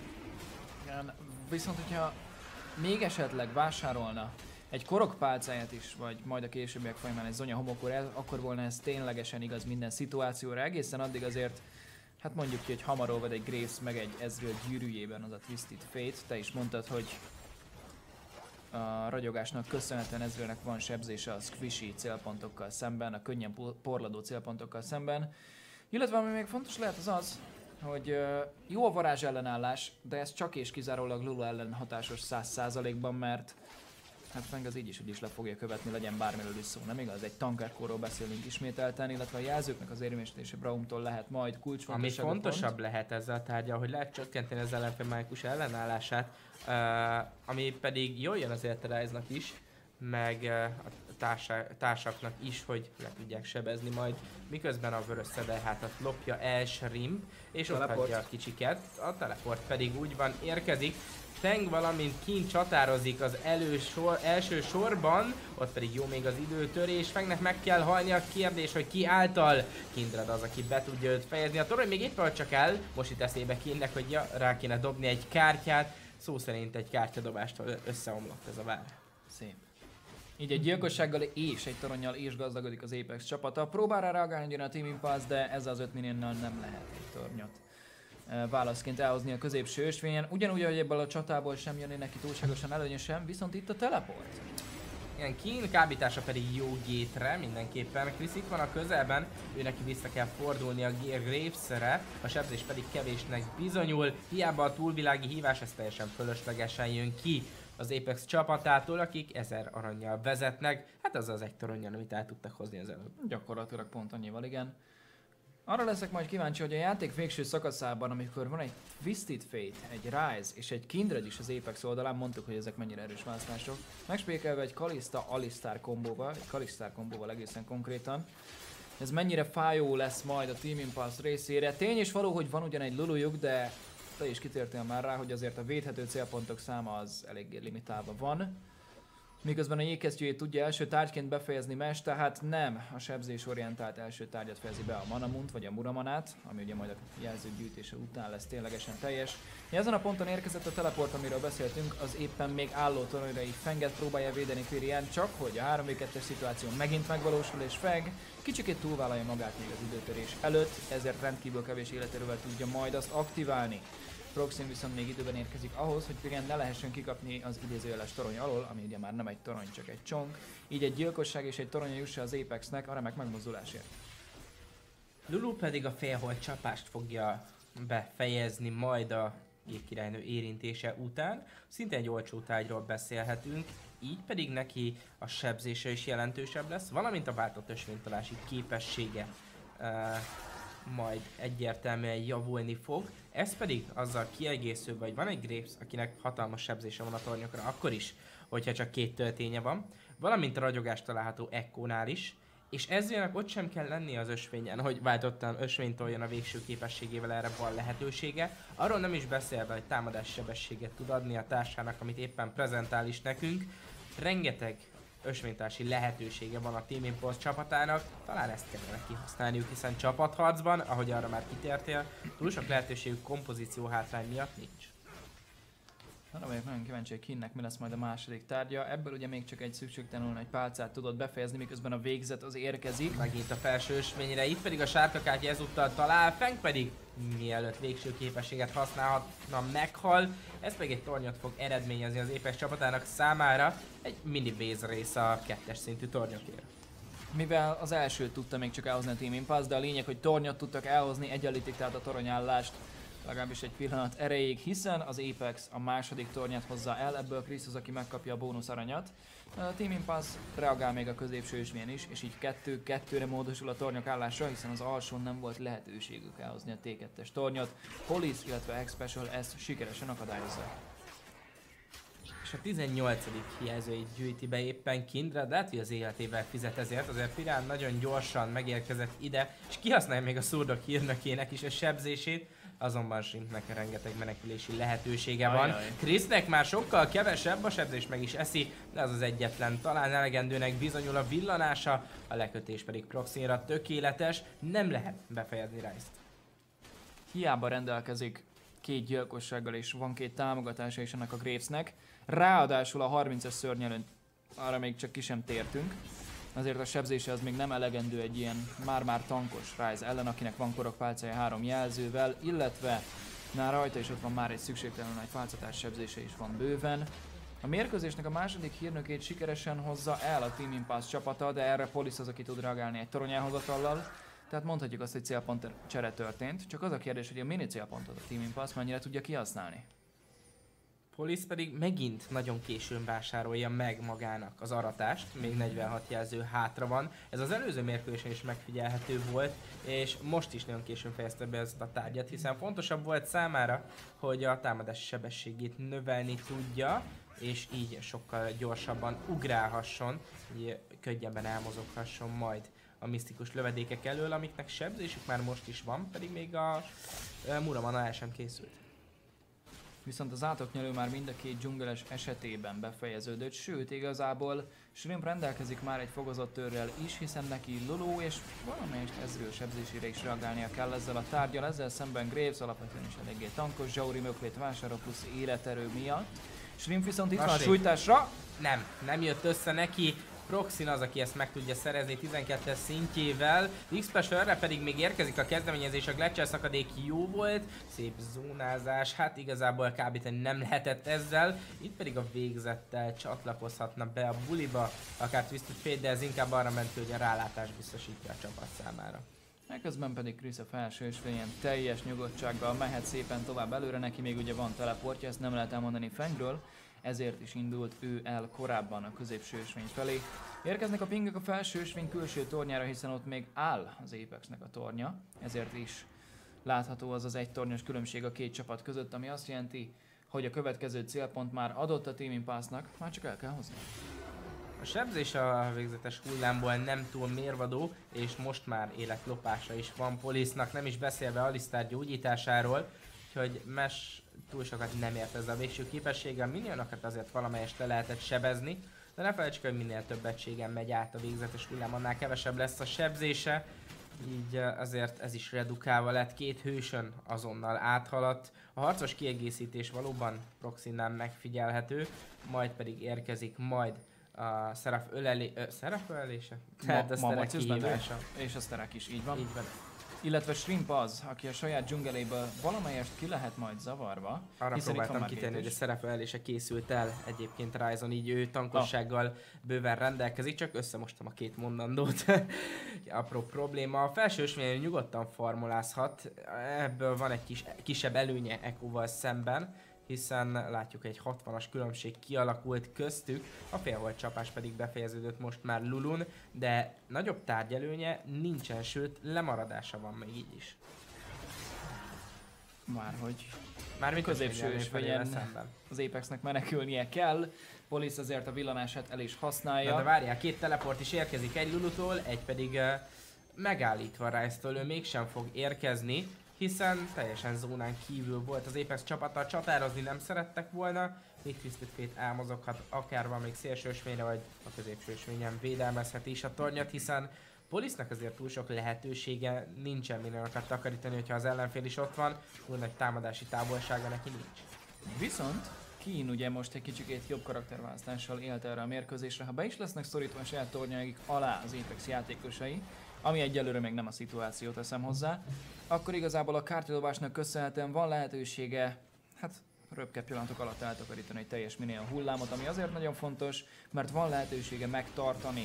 Igen, viszont hogyha még esetleg vásárolna egy korokpálcáját is, vagy majd a későbbiek folyamán egy Zonya homokor, akkor volna ez ténylegesen igaz minden szituációra. Egészen addig azért, hát mondjuk ki, hogy hamar olvad egy Graves meg egy Ezreal gyűrűjében az a Twisted Fate. Te is mondtad, hogy a ragyogásnak köszönhetően Ezrealnek van sebzése a squishy célpontokkal szemben, a könnyen porladó célpontokkal szemben. Illetve ami még fontos lehet az az, hogy jó a varázs ellenállás, de ez csak és kizárólag Lulu ellen hatásos 100%-ban, mert hát Feng az így is le fogja követni, legyen bármiről is szó, nem igaz? Egy tankerkorról beszélünk ismételten, illetve a jelzőknek az érvényesítése Braumtól lehet majd kulcsfontossága. Ami fontosabb lehet ezzel a tárgyal, hogy lehet csökkenteni az ellenfél mágikus ellenállását, ami pedig jól jön azért a Rise-nak is, meg a társaknak is, hogy le tudják sebezni majd. Miközben a vörös szederhátat lopja El Shrimp, és ott hagyja a kicsiket. A teleport pedig úgy van, érkezik. Feng valamint Kin csatározik az első sorban, ott pedig jó még az időtörés, Fengnek meg kell halni, a kérdés, hogy ki által. Kindred az, aki be tudja őt fejezni. A torony még éppen csak el, most itt eszébe Kinnek, hogy ja, rá kéne dobni egy kártyát. Szó szerint egy kártyadobástól összeomlott ez a vár. Szép. Így egy gyilkossággal és egy toronnyal is gazdagodik az Apex csapata. Próbál rá reagálni a Team Impasse, de ezzel az 5 milliónnal nem lehet egy tornyot válaszként elhozni a középső ösvényen. Ugyanúgy, ahogy ebből a csatából sem jönni neki túlságosan előnyösen, viszont itt a teleport. Igen, Kin kábítása pedig jó gétre mindenképpen. Chris itt van a közelben, ő neki vissza kell fordulni a Graves-re, a sebzés pedig kevésnek bizonyul. Hiába a túlvilági hívás, ez teljesen fölöslegesen jön ki az Apex csapatától, akik 1000 arannyal vezetnek. Hát az az egy toronnyal, amit el tudtak hozni az előbb. Gyakorlatilag pont annyival, igen. Arra leszek majd kíváncsi, hogy a játék végső szakaszában, amikor van egy Twisted Fate, egy Rise és egy Kindred is az Apex oldalán, mondtuk, hogy ezek mennyire erős választások, megspékelve egy Kalista-Alistar kombóval, egy Kalistar kombóval egészen konkrétan. Ez mennyire fájó lesz majd a Team Impasse részére. Tény és való, hogy van ugyan egy Lulujuk, de te is kitértél már rá, hogy azért a védhető célpontok száma az eléggé limitálva van. Miközben a jégkesztyűjét tudja első tárgyként befejezni Mesh, tehát nem a sebzés orientált első tárgyat fejezi be a Manamunt vagy a Muramanát, ami ugye majd a jelzők gyűjtése után lesz ténylegesen teljes. Ezen a ponton érkezett a teleport, amiről beszéltünk, az éppen még álló toronyra így Fenget próbálja védeni Quirian, csak hogy a 3v2-es szituáció megint megvalósul, és Feng kicsikét túlvállalja magát még az időtörés előtt, ezért rendkívül kevés életerővel tudja majd azt aktiválni. Proxim viszont még időben érkezik ahhoz, hogy Quirian ne lehessen kikapni az idézőjeles torony alól, ami ugye már nem egy torony, csak egy csonk, így egy gyilkosság és egy torony jussa az Apexnek a remek megmozdulásért. Lulu pedig a félhold csapást fogja befejezni majd a jégkirálynő érintése után. Szintén egy olcsó tárgyról beszélhetünk, így pedig neki a sebzése is jelentősebb lesz, valamint a váltott ösvénytalási képessége majd egyértelműen javulni fog. Ez pedig azzal kiegészülve, hogy van egy Graves, akinek hatalmas sebzése van a tornyokra, akkor is, hogyha csak 2 tölténye van, valamint a ragyogás található Echo-nál is, és ezért ott sem kell lennie az ösvényen, hogy váltottan ösvényt toljon a végső képességével, erre van lehetősége. Arról nem is beszélve, hogy támadás sebességet tud adni a társának, amit éppen prezentál is nekünk. Rengeteg ösvénytársi lehetősége van a Team Impasse csapatának, talán ezt kellene kihasználniuk, hiszen csapatharcban, ahogy arra már kitértél, túl sok lehetőségük kompozíció hátrány miatt nincs. Arra vagyok nagyon kíváncsi, hogy Kinnek mi lesz majd a második tárgya. Ebből ugye még csak egy szükségtelenül egy pálcát tudod befejezni, miközben a végzet az érkezik. Megint a felső ösvényre, itt pedig a sárkakártya ezúttal talál, Feng pedig mielőtt végső képességet használhatna, meghal. Ez pedig egy tornyot fog eredményezni az Apex csapatának számára, egy mini base része a 2-es szintű tornyokért. Mivel az elsőt tudta még csak elhozni a Team Impasse, de a lényeg, hogy tornyot tudtak elhozni, egyenlítik tehát a toronyállást legalábbis egy pillanat erejéig, hiszen az Apex a második tornyát hozza el, ebből Chris az, aki megkapja a bónusz aranyat. A Team Impasse reagál még a középső ösvényen is, és így 2-2-re módosul a tornyok állása, hiszen az alsón nem volt lehetőségük elhozni a T2-es tornyot. Police, illetve X-Special ezt sikeresen akadályozza. És a 18. jelzőit gyűjti be éppen Kindred, de hát, hogy az életével fizet ezért, azért Pirán nagyon gyorsan megérkezett ide, és kihasználja még a szurdok hírnökének is a sebzését, azonban Shrimpnek rengeteg menekülési lehetősége van. Chrisnek már sokkal kevesebb, a sebzés meg is eszi, de az az egyetlen, talán elegendőnek bizonyul a villanása, a lekötés pedig Proxinra tökéletes, nem lehet befejezni Rice-t. Hiába rendelkezik 2 gyilkossággal és van 2 támogatása is ennek a Gravesnek, ráadásul a 30-es szörnyelőn arra még csak ki sem tértünk. Azért a sebzése az még nem elegendő egy ilyen már-már tankos Rise ellen, akinek van korokpálcája 3 jelzővel, illetve rajta is ott van már egy szükségtelen nagy pálcatás sebzése is van bőven. A mérkőzésnek a második hírnökét sikeresen hozza el a Team Impasse csapata, de erre Police az, aki tud reagálni egy torony elhozatallal. Tehát mondhatjuk azt, hogy célpont csere történt, csak az a kérdés, hogy a mini célpontot a Team Impasse mennyire tudja kihasználni. Police pedig megint nagyon későn vásárolja meg magának az aratást, még 46 jelző hátra van. Ez az előző mérkőzésen is megfigyelhető volt, és most is nagyon későn fejezte be ezt a tárgyat, hiszen fontosabb volt számára, hogy a támadási sebességét növelni tudja, és így sokkal gyorsabban ugrálhasson, így könnyebben elmozoghasson majd a misztikus lövedékek elől, amiknek sebzésük már most is van, pedig még a Muramana el sem készült. Viszont az átoknyelő már mind a két dzsungeles esetében befejeződött, sőt igazából Shrimp rendelkezik már egy fogozott törrel is, hiszen neki Lulu és valamelyest ezreal sebzésére is reagálnia kell ezzel a tárgyal, ezzel szemben Graves alapvetően is eléggé tankos, Zsauri möklét vásárol plusz életerő miatt. Shrimp viszont itt van a sújtásra. Nem jött össze neki. Proxin az, aki ezt meg tudja szerezni 12-es szintjével. X-Specialre pedig még érkezik a kezdeményezés, a Gletscher szakadék jó volt, szép zónázás, hát igazából kábítani nem lehetett ezzel. Itt pedig a végzettel csatlakozhatna be a buliba, akár Twisted Fate, de ez inkább arra ment, hogy a rálátást biztosítja a csapat számára. Ekközben pedig Chris a felső ösvényen teljes nyugodtsággal mehet szépen tovább előre, neki még ugye van teleportja, ezt nem lehet elmondani Fangről, ezért is indult ő el korábban a középső ösvény felé. Érkeznek a pingek a felső ösvény külső tornyára, hiszen ott még áll az Apexnek a tornya, ezért is látható az az egy tornyos különbség a két csapat között, ami azt jelenti, hogy a következő célpont már adott a Team Impasse-nak, már csak el kell hozni. A sebzés a végzetes hullámból nem túl mérvadó, és most már életlopása is van Police-nak, nem is beszélve Alistar gyógyításáról, úgyhogy Mesh túl sokat nem ért ezzel a végső képességgel, minionokat azért valamelyest le lehetett sebezni, de ne felejtsük, hogy minél több egységen megy át a végzetes hullám, annál kevesebb lesz a sebzése, így azért ez is redukálva lett, két hősön azonnal áthaladt. A harcos kiegészítés valóban Proxinnál megfigyelhető, majd pedig érkezik majd a Seraph ölelése? Tehát a Sterek kihívása. És a Sterek is, így van. Így van. Illetve Shrimp az, aki a saját dzsungeléből valamelyest ki lehet majd zavarva. Arra próbáltam kitenni, hogy a Seraph ölelése készült el egyébként Ryzen, így ő tankossággal bőven rendelkezik, csak összemostam a két mondandót. Apró probléma. A felső ösvényen nyugodtan farmolázhat, ebből van egy kisebb előnye Echoval szemben, hiszen látjuk egy 60-as különbség kialakult köztük, a félholt csapás pedig befejeződött most már Lulun, de nagyobb tárgyelőnye nincsen, sőt lemaradása van még így is. Mármint középső ösvényen az Apexnek menekülnie kell, Police azért a villanását el is használja. De várjál, két teleport is érkezik, egy Lulutól, egy pedig megállítva Ryze-től, ő mégsem fog érkezni, hiszen teljesen zónán kívül volt az Apex csapata, csatározni nem szerettek volna, még Twisted Fate elmozoghat akár van még szélső ösvényre, vagy a középső ösvényen védelmezheti is a tornyot, hiszen Police-nak azért túl sok lehetősége nincsen minionokat takarítani, hogyha az ellenfél is ott van, túl nagy támadási távolsága neki nincs. Viszont Keen ugye most egy kicsikét jobb karakterválasztással élt erre a mérkőzésre, ha be is lesznek szorítva a saját tornyaik alá az Apex játékosai, ami egyelőre még nem a szituációt teszem hozzá, akkor igazából a kártyadobásnak köszönhetően van lehetősége, hát röpke pillanatok alatt eltakarítani egy teljes minion hullámot, ami azért nagyon fontos, mert van lehetősége megtartani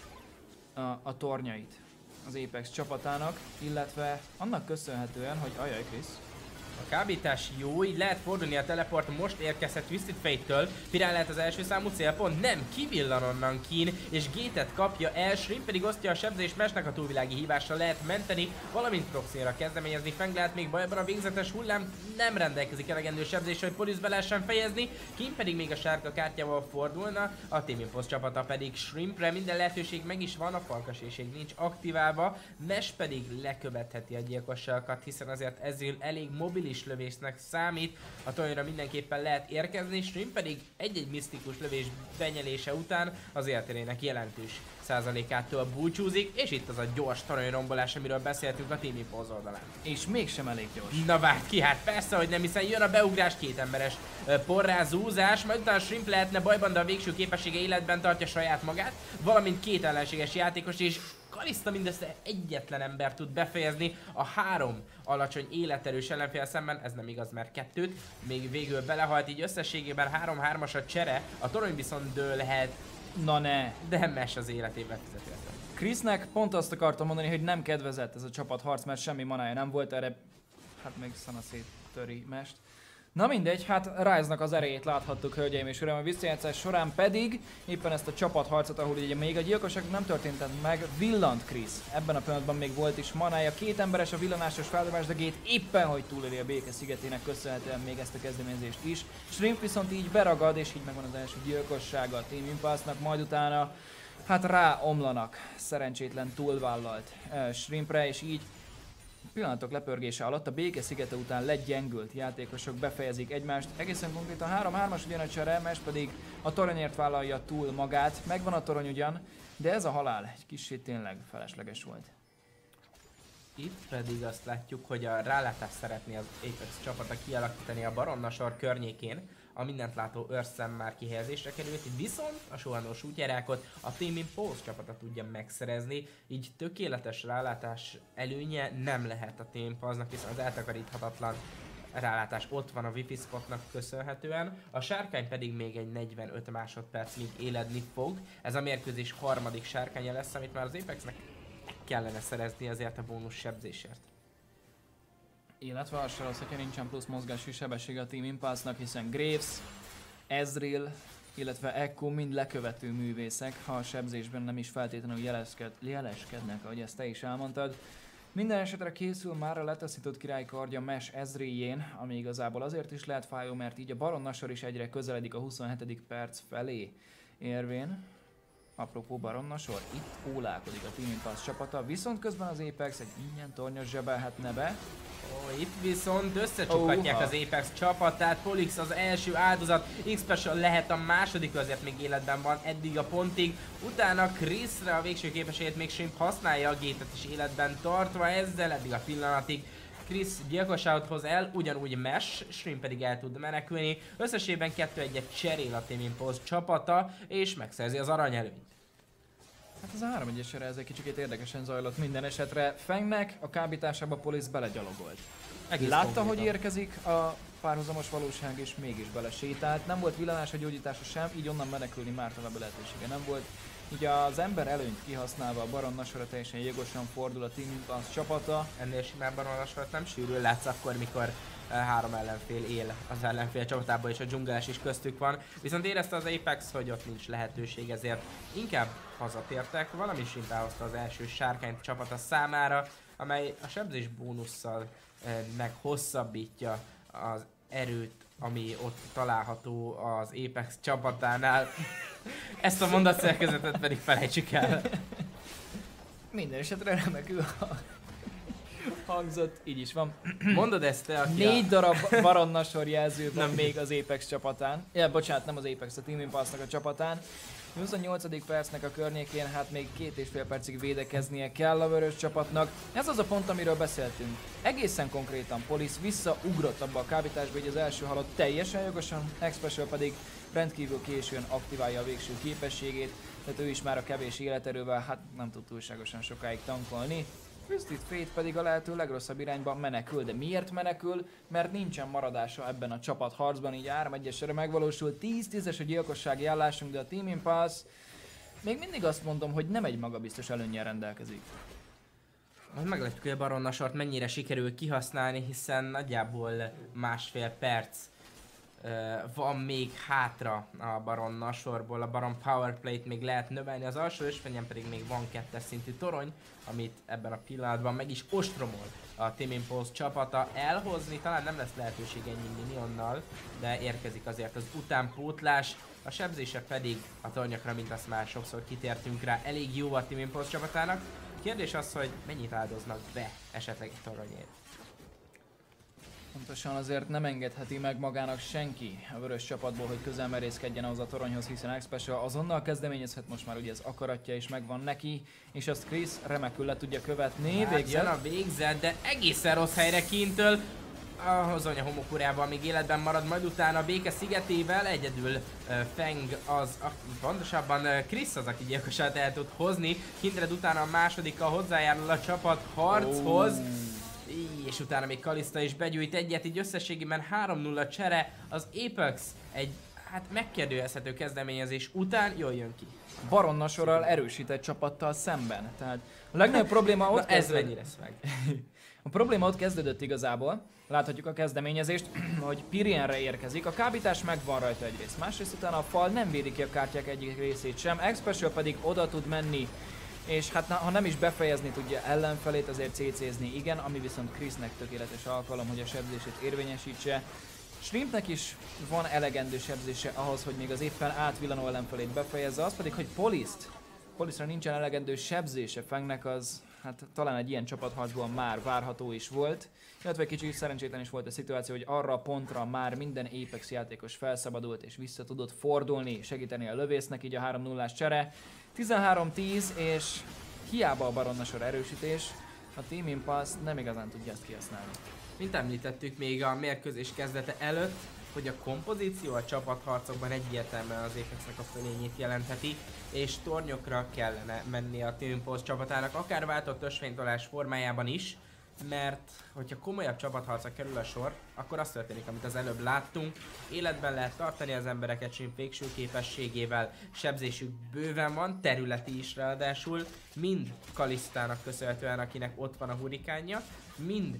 a tornyait az Apex csapatának, illetve annak köszönhetően, hogy ajaj Krisz. A kábítás jó, így lehet fordulni a teleport, most érkezett Twisted Fate-től. Pirán lehet az első számú célpont, nem, kivillan onnan Keen, és Gate-et kapja el, Shrimp pedig osztja a sebzést, Meshnek a túlvilági hívásra lehet menteni, valamint Proxinra kezdeményezni, Fang lehet még bajban, a végzetes hullám nem rendelkezik elegendő sebzésre, hogy Police be lehessen fejezni, Keen pedig még a sárga kártyával fordulna, a Team Impasse csapata pedig Shrimpre, minden lehetőség meg is van, a farkasérség nincs aktiválva, Mesh pedig lekövetheti a gyilkosságokat, hiszen azért ezzel elég mobilis lövésnek számít, a toronyra mindenképpen lehet érkezni, Shrimp pedig egy-egy misztikus lövés benyelése után az életérének jelentős százalékától búcsúzik, és itt az a gyors toronyrombolás, amiről beszéltünk a Team Impasse oldalán. És mégsem elég gyors. Na várt ki, hát persze, hogy nem, hiszen jön a beugrás, két emberes porrázúzás, majd utána Shrimp lehetne bajban, de a végső képessége életben tartja saját magát, valamint két ellenséges játékos, és Kalista mindössze egyetlen ember tud befejezni a három alacsony életerős ellenfél szemben, ez nem igaz, mert kettőt még végül belehalt, így összességében 3-3-as a csere, a torony viszont dőlhet. Na ne! De Mesh az életével fizető. Chrisnek pont azt akartam mondani, hogy nem kedvezett ez a csapatharc, mert semmi manája nem volt erre, hát még szana széttöri Mesh-t. Na mindegy, hát Rise-nak az erejét láthattuk, hölgyeim és uraim, a visszajátszás során pedig éppen ezt a csapatharcot, ahol ugye még a gyilkosság nem történt meg, villant Chris. Ebben a pillanatban még volt is manája, 2 emberes a villanásos feldobás, de Gate éppen hogy túléli a béke szigetének köszönhetően még ezt a kezdeményezést is. Shrimp viszont így beragad, és így megvan az első gyilkossága a Team Impulse-nak, majd utána hát ráomlanak szerencsétlen túlvállalt Shrimpre, és így pillanatok lepörgése alatt a béke szigete után legyengült játékosok befejezik egymást. Egészen konkrétan 3-3-as ugyan a csere, Mesh pedig a toronyért vállalja túl magát. Megvan a torony ugyan, de ez a halál egy kicsit tényleg felesleges volt. Itt pedig azt látjuk, hogy a rálátást szeretné az Apex csapata kialakítani a Baronnasor környékén. A mindent látó őrszem már kihelyezésre került, viszont a sohanós útjárákot a Team Impulse csapata tudja megszerezni, így tökéletes rálátás előnye nem lehet a Team Impulse-nak, hiszen az eltakaríthatatlan rálátás ott van a Wi-Fi spotnak köszönhetően, a sárkány pedig még egy 45 másodpercig éledni fog. Ez a mérkőzés harmadik sárkánya lesz, amit már az Apexnek kellene szerezni azért a bónusz sebzésért. Illetve az se rossz, hogyha nincsen plusz mozgási sebessége a Team Impulse-nak, hiszen Graves, Ezreal, illetve Echo mind lekövető művészek, ha a sebzésben nem is feltétlenül jeleskednek, ahogy ezt te is elmondtad. Minden esetre készül már a letaszított királykardja Mesh Ezrealjén, ami igazából azért is lehet fájó, mert így a Baronnasor is egyre közeledik a 27. perc felé érvén. Apropó Baronnasor, itt ólálkodik a Team Impulse csapata, viszont közben az Apex egy ingyen tornyos zsebelhetne be. Itt viszont összecsukhatják az Apex csapatát, Polix az első áldozat, X-Special lehet a második, azért még életben van eddig a pontig. Utána Chrisre a végső képességét még Shrimp használja, a Gate-et is életben tartva, ezzel eddig a pillanatig Chris gyilkosságot hoz el, ugyanúgy Mesh, Shrimp pedig el tud menekülni. Összességében 2-1-et cserél a Team Impulse csapata, és megszerzi az aranyelőnyt. Hát az a 3-1-esre ez egy kicsit érdekesen zajlott minden esetre. Fengnek a kábításába Police belegyalogolt. Látta, hogy érkezik a párhuzamos valóság, és mégis belesétált. Nem volt villanás a gyógyítása sem, így onnan menekülni már tovább lehetősége nem volt. Így az ember előnyt kihasználva a Baronnasora teljesen jogosan fordul a Team Impulse csapata. Ennél simán Baronnasor nem sűrűn látsz akkor, mikor 3 ellenfél él az ellenfél csapatában, és a dzsungeles is köztük van. Viszont érezte az Apex, hogy ott nincs lehetőség, ezért inkább hazatértek. Valami szinten hozta az első sárkányt csapata számára, amely a sebzés bónusszal meghosszabbítja az erőt, ami ott található az Apex csapatánál. Ezt a mondatszerkezetet pedig felejtsük el. Minden esetre remekül hangzott, így is van. Mondod ezt te, aki 4 darab Baronnasor jelző van még az Apex csapatán. Bocsánat, nem az Apex, a Team Impulse-nak a csapatán. 28. percnek a környékén hát még 2,5 percig védekeznie kell a vörös csapatnak. Ez az a pont, amiről beszéltünk. Egészen konkrétan Police visszaugrott abba a kábításba, hogy az első halott teljesen jogosan, X-Special pedig rendkívül későn aktiválja a végső képességét, tehát ő is már a kevés életerővel hát nem tud túlságosan sokáig tankolni. Twisted Fate pedig a lehető legrosszabb irányban menekül, de miért menekül? Mert nincsen maradása ebben a csapatharcban, így 3-1-esre megvalósul 10-10-es a gyilkossági állásunk, de a Team Impulse még mindig azt mondom, hogy nem egy magabiztos előnnyel rendelkezik. Majd meglátjuk, hogy a Baronnasort mennyire sikerül kihasználni, hiszen nagyjából másfél perc van még hátra a Baronnasorból, a Baron Powerplay-t még lehet növelni, az alsó ösvényen pedig még van 2-es szintű torony, amit ebben a pillanatban meg is ostromol a Team Impulse csapata elhozni, talán nem lesz lehetőség ennyi minionnal, de érkezik azért az utánpótlás, a sebzése pedig a tornyokra, mint azt már sokszor kitértünk rá, elég jó a Team Impulse csapatának. Kérdés az, hogy mennyit áldoznak be esetleg egy toronyért. Pontosan azért nem engedheti meg magának senki a vörös csapatból, hogy közel merészkedjen ahhoz a toronyhoz, hiszen X-Special azonnal kezdeményezhet, most már ugye ez akaratja is megvan neki, és azt Chris remekül le tudja követni. Hát jön a végzet, de egészen rossz helyre kintől. A Zonya homokurában még életben marad, majd utána a béke szigetével egyedül Feng az, pontosabban Chris az, aki gyilkosát el tud hozni. Kindred utána a másodikkal hozzájárul a csapat harchoz. És utána még Kalista is begyújt egyet, így összességében 3-0 csere, az Apex egy hát megkérdőjelezhető kezdeményezés után jól jön ki. Baronnasorral erősített csapattal szemben. Tehát a legnagyobb probléma ott ez mennyire szveg. A probléma ott kezdődött igazából. Láthatjuk a kezdeményezést, hogy Pirienre érkezik. A kábítás megvan rajta egyrészt. Másrészt utána a fal nem védi ki a kártyák egyik részét sem. X-Special pedig oda tud menni. És hát ha nem is befejezni tudja ellenfelét, azért CC-zni igen, ami viszont Chrisnek tökéletes alkalom, hogy a sebzését érvényesítse. Shrimpnek is van elegendő sebzése ahhoz, hogy még az éppen átvillanó ellenfelét befejezze, az pedig, hogy Polisra nincsen elegendő sebzése. Fangnek az, hát talán egy ilyen csapatharcból már várható is volt, illetve kicsit szerencsétlen is volt a szituáció, hogy arra a pontra már minden Apex játékos felszabadult és vissza tudott fordulni, segíteni a lövésznek, így a 3-0-ás csere. 13-10 és hiába a baronnasor erősítés, a Team Impulse nem igazán tudja ezt kihasználni. Mint említettük még a mérkőzés kezdete előtt, hogy a kompozíció a csapatharcokban egyértelműen az Apexnek a fölényét jelentheti, és tornyokra kellene menni a Team Impulse csapatának, akár váltott ösvénytolás formájában is, mert hogyha komolyabb csapatharcra kerül a sor, akkor az történik, amit az előbb láttunk. Életben lehet tartani az embereket Shrimp végső képességével, sebzésük bőven van, területi is ráadásul, mind Kalisztának köszönhetően, akinek ott van a hurikánja, mind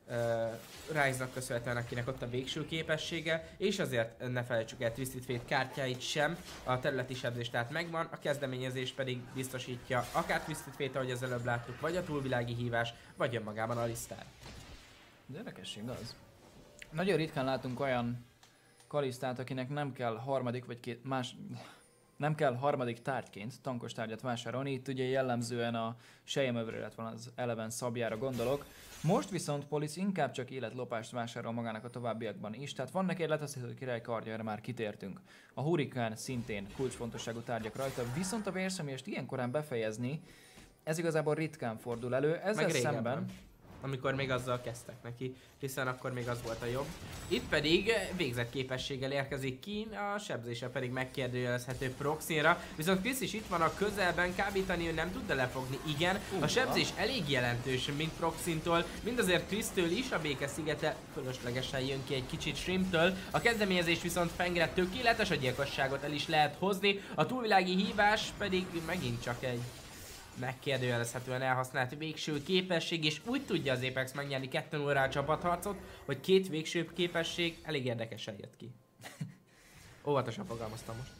Rise-nak köszönhetően, akinek ott a végső képessége, és azért ne felejtsük el Twisted Fate kártyáit sem, a területi sebzés tehát megvan, a kezdeményezés pedig biztosítja akár Twisted Fate, ahogy az előbb láttuk, vagy a túlvilági hívás, vagy önmagában Alistar. De érdekesség az. Nagyon ritkán látunk olyan Kalisztát, akinek nem kell harmadik vagy nem kell harmadik tárgyként tankos tárgyat vásárolni, itt ugye jellemzően a selyemövre, illetve az Eleven szabjára gondolok. Most viszont Police inkább csak életlopást vásárol magának a továbbiakban is, tehát van neki egy letaszítható király kardja, erre már kitértünk. A hurikán szintén kulcsfontosságú tárgyak rajta, viszont a vérszemélyest ilyen korán befejezni, ez igazából ritkán fordul elő, ezzel szemben... Amikor még azzal kezdtek neki, hiszen akkor még az volt a jobb. Itt pedig végzett képességgel érkezik Keen, a sebzése pedig megkérdőjelezhető Proxinra, viszont Chris is itt van a közelben, kábítani ő nem tud lefogni, igen. A sebzés elég jelentős, mind Proxintól, mind azért Chris-től is, a békeszigete fölöslegesen jön ki egy kicsit Shrimptől. A kezdeményezés viszont Fangre tökéletes, a gyilkosságot el is lehet hozni, a túlvilági hívás pedig megint csak egy megkérdőjelezhetően elhasznált végső képesség, és úgy tudja az Apex megnyerni 2-0-ra a csapatharcot, hogy két végső képesség elég érdekesen jött ki. Óvatosan fogalmaztam most.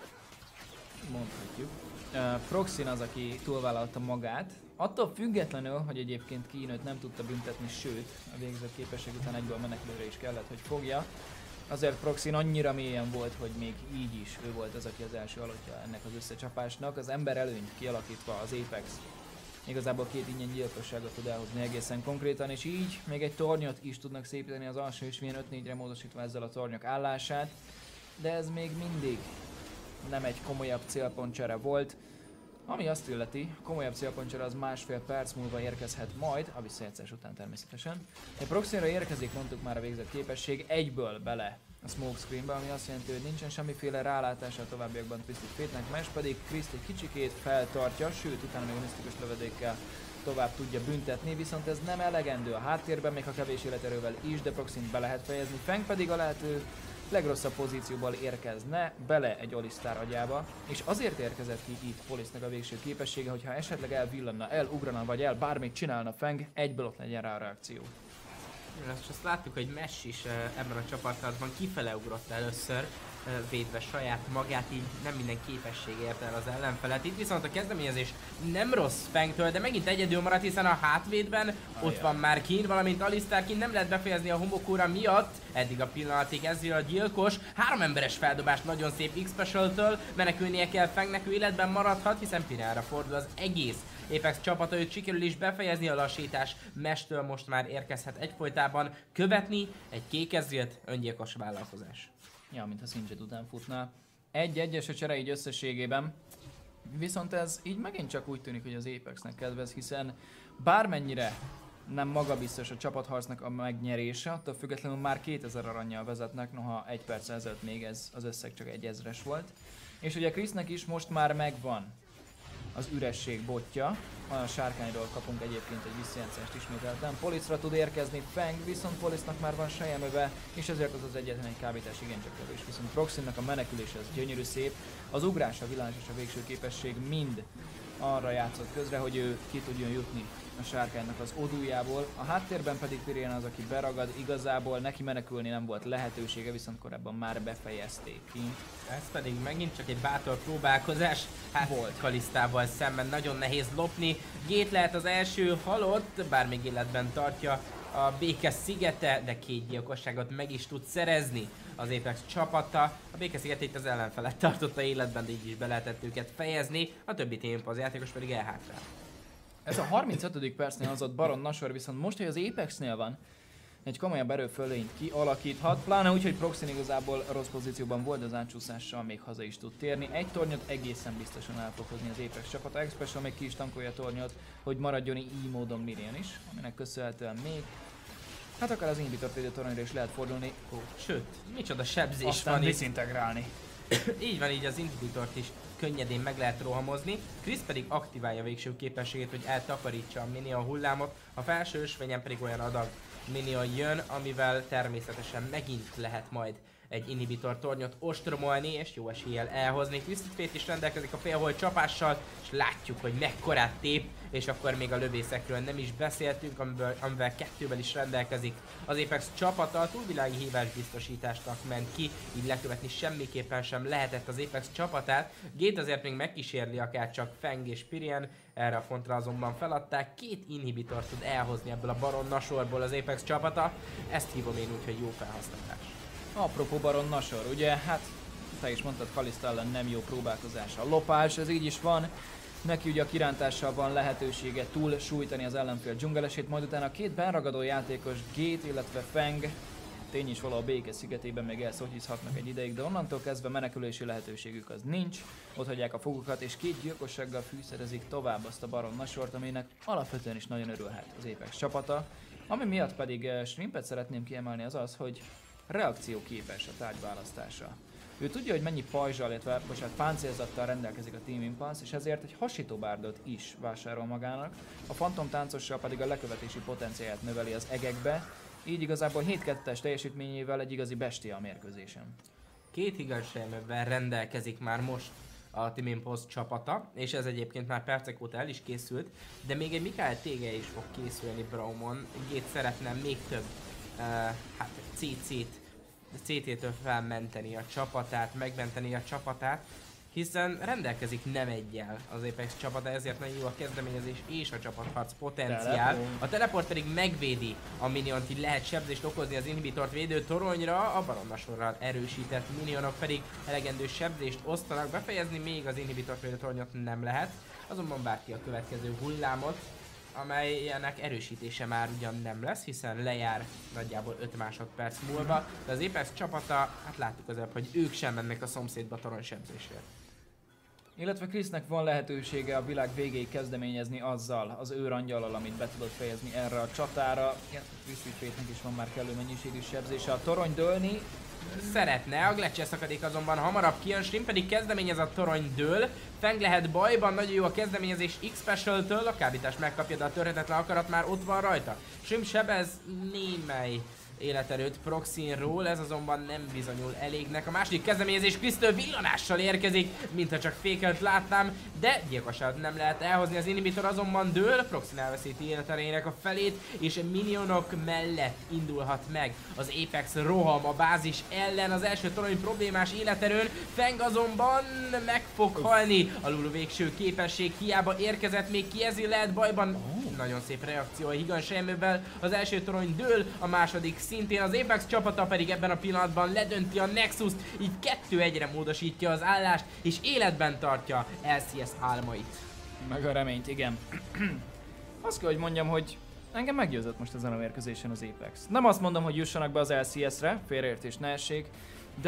Mondhatjuk. Proxin az, aki túlvállalta magát. Attól függetlenül, hogy egyébként Keenőt nem tudta büntetni, sőt, a végzett képesség után egyből menekülőre is kellett, hogy fogja. Azért Proxin annyira mélyen volt, hogy még így is ő volt az, aki az első alotja ennek az összecsapásnak. Az ember előnyt kialakítva az Apex igazából két ingyen gyilkosságot tud elhozni egészen konkrétan, és így még egy tornyot is tudnak szépíteni az alsó és 5-4-re módosítva ezzel a tornyok állását. De ez még mindig nem egy komolyabb célpontcsere volt. Ami azt illeti, komolyabb célpontcsere az 1,5 perc múlva érkezhet majd, a visszajátszás után természetesen. A Proxinra érkezik, mondtuk már a végzett képesség, egyből bele a Smokescreenbe, ami azt jelenti, hogy nincsen semmiféle rálátása a továbbiakban Twisted Fate-nek, más pedig Chris egy kicsikét feltartja, sőt utána még a misztikus lövedékkel tovább tudja büntetni, viszont ez nem elegendő a háttérben, még ha kevés életerővel is, de Proxint be lehet fejezni, Fang pedig a lehető legrosszabb pozícióból érkezne bele egy Alistar agyába, és azért érkezett ki itt Police-nek a végső képessége, hogyha esetleg elvillanna, elugrana vagy bármit csinálna Fang, egyből ott legyen rá a reakció. Azt láttuk, hogy Mesh is ebben a csapatban kifele ugrott először, védve saját magát, így nem minden képesség érte el az ellenfelet. Itt viszont a kezdeményezés nem rossz Fangtől, de megint egyedül maradt, hiszen a hátvédben ott van már Keen, valamint Alistar. Keen nem lehet befejezni a homokóra miatt, eddig a pillanatig ezzel a gyilkos. 3 emberes feldobás nagyon szép X-Special-től, menekülnie kell Fangnek, ő életben maradhat, hiszen Pirára fordul az egész Apex csapata, őt sikerül is befejezni, a lassítás Mesh-től most már érkezhet egyfolytában követni egy kékezrilt öngyilkos vállalkozás. Ja, mint a Singed után futná. Egy-egyes a csere így összességében. Viszont ez így megint csak úgy tűnik, hogy az Apexnek kedvez, hiszen bármennyire nem magabiztos a csapatharcnak a megnyerése, attól függetlenül már 2000 arannyal vezetnek, noha 1 perc ezelőtt még ez az összeg csak 1000-es volt. És ugye Chrisnek is most már megvan az üresség botja. A sárkányról kapunk egyébként egy visszajátszást ismételten. Policra tud érkezni Feng, viszont Policnak már van sejemöve, és ezért az egyetlen egy kábítás igencsak kevés. Viszont Proxinnak a menekülése az gyönyörű szép. Az ugrás, a villanás és a végső képesség mind arra játszott közre, hogy ő ki tudjon jutni a sárkánynak az odújából. A háttérben pedig Pirian az, aki beragad, igazából neki menekülni nem volt lehetősége, viszont korábban már befejezték kint. Ez pedig megint csak egy bátor próbálkozás. Hát volt Kalisztával szemben nagyon nehéz lopni. Gét lehet az első halott, bár még életben tartja a béke szigete, de 2 gyilkosságot meg is tud szerezni az Apex csapata. A béke szigetét az ellenfelet tartotta életben, de így is be lehetett őket fejezni, a többi az játékos pedig elhátrál. Ez a 35. percnél az ott Baron Nashor, viszont most, hogy az Apexnél van, egy komolyabb erőfölényt kialakíthat, pláne úgy, hogy Proxin igazából rossz pozícióban volt, az átcsúszással még haza is tud térni. Egy tornyot egészen biztosan el fog hozni az Apex csapata, Expression még ki is tankolja a tornyot, hogy maradjon így módon Mirian is, aminek köszönhetően még hát akár az inhibitor védő toronyra is lehet fordulni. Sőt, micsoda sebzés aztán van itt. diszintegrálni. Így van, így az inhibitort is könnyedén meg lehet rohamozni. Chris pedig aktiválja a végső képességét, hogy eltakarítsa a minion hullámot, a felső ösvényen pedig olyan adag minion jön, amivel természetesen megint lehet majd egy inhibitor tornyot ostromolni, és jó eséllyel elhozni. Twisted is rendelkezik a félhold csapással, és látjuk, hogy mekkorát tép, és akkor még a lövészekről nem is beszéltünk, amivel 2-vel is rendelkezik. Az Apex csapata a túlvilági hívás biztosításnak ment ki, így lekövetni semmiképpen sem lehetett az Apex csapatát. Gate azért még megkísérli akár csak Feng és Pirian, erre a fontra azonban feladták. 2 inhibitort tud elhozni ebből a Baron Nashorból az Apex csapata, ezt hívom én úgy, hogy jó felhasználás. Apropó Baron Nashor, ugye, hát te is mondtad, Kalista ellen nem jó próbálkozás a lopás, ez így is van. Neki ugye a kirántással van lehetősége túl sújtani az ellenfél dzsungelesét, majd utána a 2 benragadó játékos Gate, illetve Feng tény is valahol béke szigetében még elszotyizhatnak egy ideig, de onnantól kezdve menekülési lehetőségük az nincs. Ott hagyják a fogukat és 2 gyilkossággal fűszerezik tovább azt a Baron Nashort, aminek alapvetően is nagyon örülhet az Apex csapata. Ami miatt pedig Shrimpet szeretném kiemelni az az, hogy reakcióképes a tárgyválasztása. Ő tudja, hogy mennyi pajzsal, illetve páncélzattal rendelkezik a Team Impulse, és ezért egy hasítóbárdot is vásárol magának, a Phantom táncossal pedig a lekövetési potenciáját növeli az egekbe, így igazából 7-2-es teljesítményével egy igazi bestia a mérkőzésen. 2 igazságban rendelkezik már most a Team Impulse csapata, és ez egyébként már percek óta el is készült, de még egy Mikael Tége is fog készülni Braumon. Gate szeretne még több CT-től felmenteni a csapatát, megmenteni a csapatát, hiszen rendelkezik nem egyel az Apex csapata, ezért nagyon jó a kezdeményezés és a csapatharc potenciál. A teleport pedig megvédi a miniont, így lehet sebzést okozni az inhibitort védő toronyra, a Baron Nashorral erősített minionok pedig elegendő sebzést osztanak, befejezni még az inhibitort védő toronyot nem lehet, azonban bárki a következő hullámot, amelynek erősítése már ugyan nem lesz, hiszen lejár nagyjából 5 másodperc múlva, de az Apex csapata, hát láttuk az előbb, hogy ők sem mennek a szomszédba toronysebzésért. Illetve Chrisnek van lehetősége a világ végéig kezdeményezni azzal, az őrangyallal, amit be tudod fejezni erre a csatára. Twisted is van már kellő mennyiségű sebzése. A torony dőlni szeretne, a Gletscher szakadék azonban hamarabb kijön, Shrimp pedig kezdeményez, a torony dől. Feng lehet bajban, nagyon jó a kezdeményezés X-Special-től, a kábítást megkapja, de a törhetetlen akarat már ott van rajta. Shrimp sebez némely életerőt Proxinról, ez azonban nem bizonyul elégnek. A második kezdeményezés Chris-től villanással érkezik, mintha csak fékelt látnám, de gyilkosságot nem lehet elhozni, az inhibitor azonban dől, Proxin elveszíti életerének a felét, és minionok mellett indulhat meg az Apex roham a bázis ellen, az első torony problémás életerőn, Feng azonban meg fog halni, a Lulu végső képesség hiába érkezett még ki, ezért lehet bajban. Nagyon szép reakció a Higan sejmővel, az első torony dől, a második szintén, az Apex csapata pedig ebben a pillanatban ledönti a Nexus-t, így 2-1-re módosítja az állást, és életben tartja LCS álmait. Meg a reményt, igen. Azt kell, hogy mondjam, hogy engem meggyőzött most ezen a mérkőzésen az Apex. Nem azt mondom, hogy jussanak be az LCS-re, félreértés ne essék, de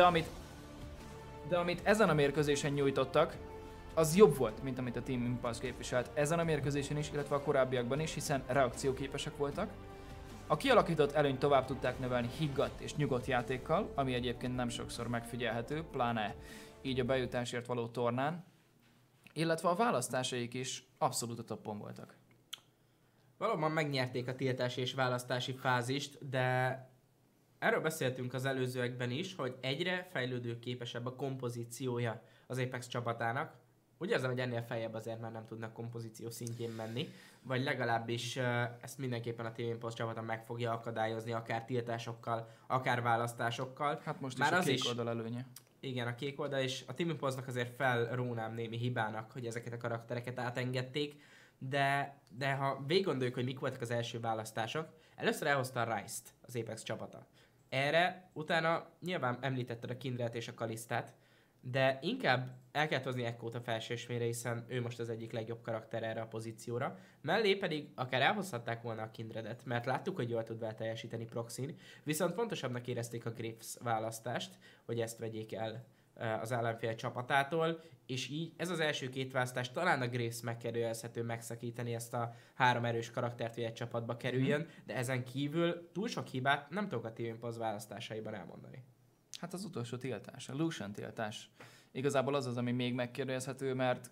amit ezen a mérkőzésen nyújtottak, az jobb volt, mint amit a Team Impulse képviselt ezen a mérkőzésen is, illetve a korábbiakban is, hiszen reakcióképesek voltak. A kialakított előnyt tovább tudták növelni higgadt és nyugodt játékkal, ami egyébként nem sokszor megfigyelhető, pláne így a bejutásért való tornán. illetve a választásaik is abszolút a toppon voltak. Valóban megnyerték a tiltási és választási fázist, de erről beszéltünk az előzőekben is, hogy egyre fejlődőképesebb a kompozíciója az Apex csapatának. Úgy érzem, hogy ennél feljebb azért már nem tudnak kompozíció szintjén menni, vagy legalábbis ezt mindenképpen a Team Impulse csapata meg fogja akadályozni, akár tiltásokkal, akár választásokkal. Hát most már is a az kék is, oldal előnye. igen, a kék oldal, és a Team Impulse-nak azért felrónám némi hibának, hogy ezeket a karaktereket átengedték, de ha végiggondoljuk, hogy mik voltak az első választások, először elhozta a Rice-t az Apex csapata. Erre utána nyilván említetted a Kindred és a Kalistát, de inkább el kell hozni Echo-t a felsősvére, hiszen ő most az egyik legjobb karakter erre a pozícióra. Mellé pedig akár elhozhatták volna a Kindredet, mert láttuk, hogy jól tud vele teljesíteni proxin, viszont fontosabbnak érezték a Graves választást, hogy ezt vegyék el az ellenfél csapatától, és így ez az első két választás talán a Graves megkerülhető megszakítani ezt a három erős karaktert, hogy egy csapatba kerüljön, de ezen kívül túl sok hibát nem tudok a Team Impulse választásaiban elmondani. Hát az utolsó tiltás, a Lucian tiltás. Igazából az az, ami még megkérdezhető, mert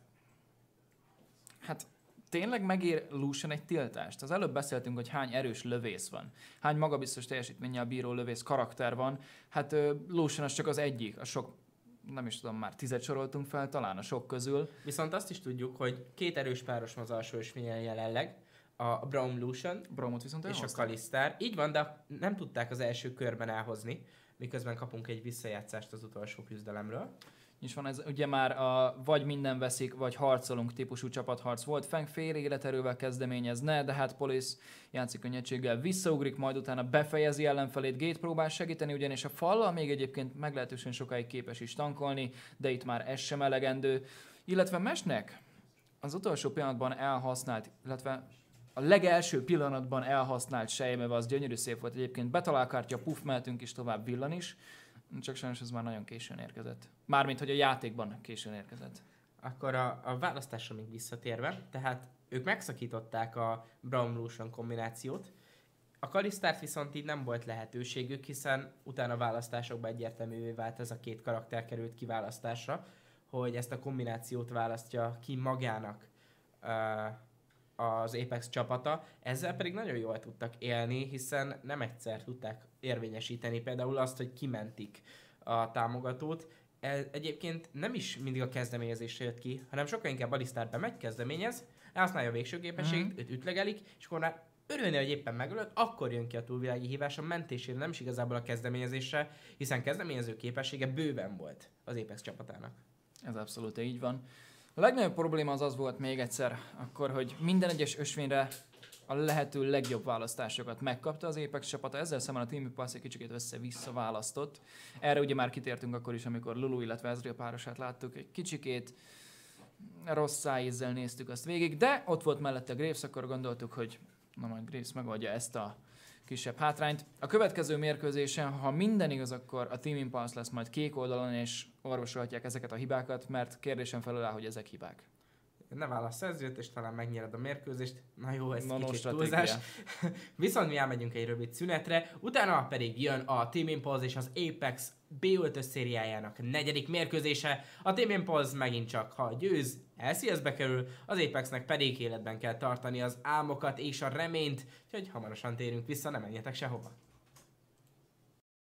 hát tényleg megér Lucian egy tiltást? Az előbb beszéltünk, hogy hány erős lövész van, hány magabiztos teljesítménnyel bíró lövész karakter van. Hát Lucian az csak az egyik, a sok, nem is tudom, már 10 soroltunk fel, talán a sok közül. Viszont azt is tudjuk, hogy két erős páros van az alsó ösvényen jelenleg, a Braum Lucian Braumot viszont és a Kalistar. Így van, de nem tudták az első körben elhozni, miközben kapunk egy visszajátszást az utolsó küzdelemről. És van ez ugye már a vagy minden veszik, vagy harcolunk típusú csapatharc volt. Feng fél életerővel kezdeményezne, de hát Police játszik könnyedséggel, visszaugrik, majd utána befejezi ellenfelét, Gate próbál segíteni, ugyanis a fallal még egyébként meglehetősen sokáig képes is tankolni, de itt már ez sem elegendő. Illetve Mesnek az utolsó pillanatban elhasznált, illetve a legelső pillanatban elhasznált sejmeve az gyönyörű szép volt egyébként. Betalálkártya, puff, mehetünk is tovább, villan is. Csak sajnos ez már nagyon későn érkezett. Mármint, hogy a játékban későn érkezett. Akkor a választásra még visszatérve, tehát ők megszakították a Braum Lucian kombinációt. A Kalistart viszont így nem volt lehetőségük, hiszen utána a választásokban egyértelművé vált, ez a két karakter került kiválasztásra, hogy ezt a kombinációt választja ki magának az Apex csapata, ezzel pedig nagyon jól tudtak élni, hiszen nem egyszer tudták érvényesíteni például azt, hogy kimentik a támogatót. Egyébként nem is mindig a kezdeményezésre jött ki, hanem sokkal inkább Alistar bemegy, kezdeményez, elhasználja a végső képességét, őt ütlegelik, és akkor már örülni, hogy éppen megölött, akkor jön ki a túlvilági hívás a mentésére, nem is igazából a kezdeményezésre, hiszen kezdeményező képessége bőven volt az Apex csapatának. Ez abszolút így van. A legnagyobb probléma az volt még egyszer akkor, hogy minden egyes ösvényre a lehető legjobb választásokat megkapta az Apex csapata, ezzel szemben a Team Impulse egy kicsikét össze-vissza választott. Erre ugye már kitértünk akkor is, amikor Lulu, illetve Ezreal párosát láttuk, egy kicsikét rossz szájízzel néztük azt végig, de ott volt mellette Graves, akkor gondoltuk, hogy na majd Graves megoldja ezt a kisebb hátrányt. A következő mérkőzésen, ha minden igaz, akkor a Team Impulse lesz majd kék oldalon, és orvosolhatják ezeket a hibákat, mert kérdésen felül áll, hogy ezek hibák. Ne válasz Ezrealt, és talán megnyered a mérkőzést. Na jó, ez kicsit túlzás. Viszont mi elmegyünk egy rövid szünetre, utána pedig jön a Team Impulse és az Apex B5-ös szériájának negyedik mérkőzése. A Team Impulse megint csak, ha győz, LCS-be kerül, az Apexnek pedig életben kell tartani az álmokat és a reményt, úgyhogy hamarosan térünk vissza, ne menjetek sehova.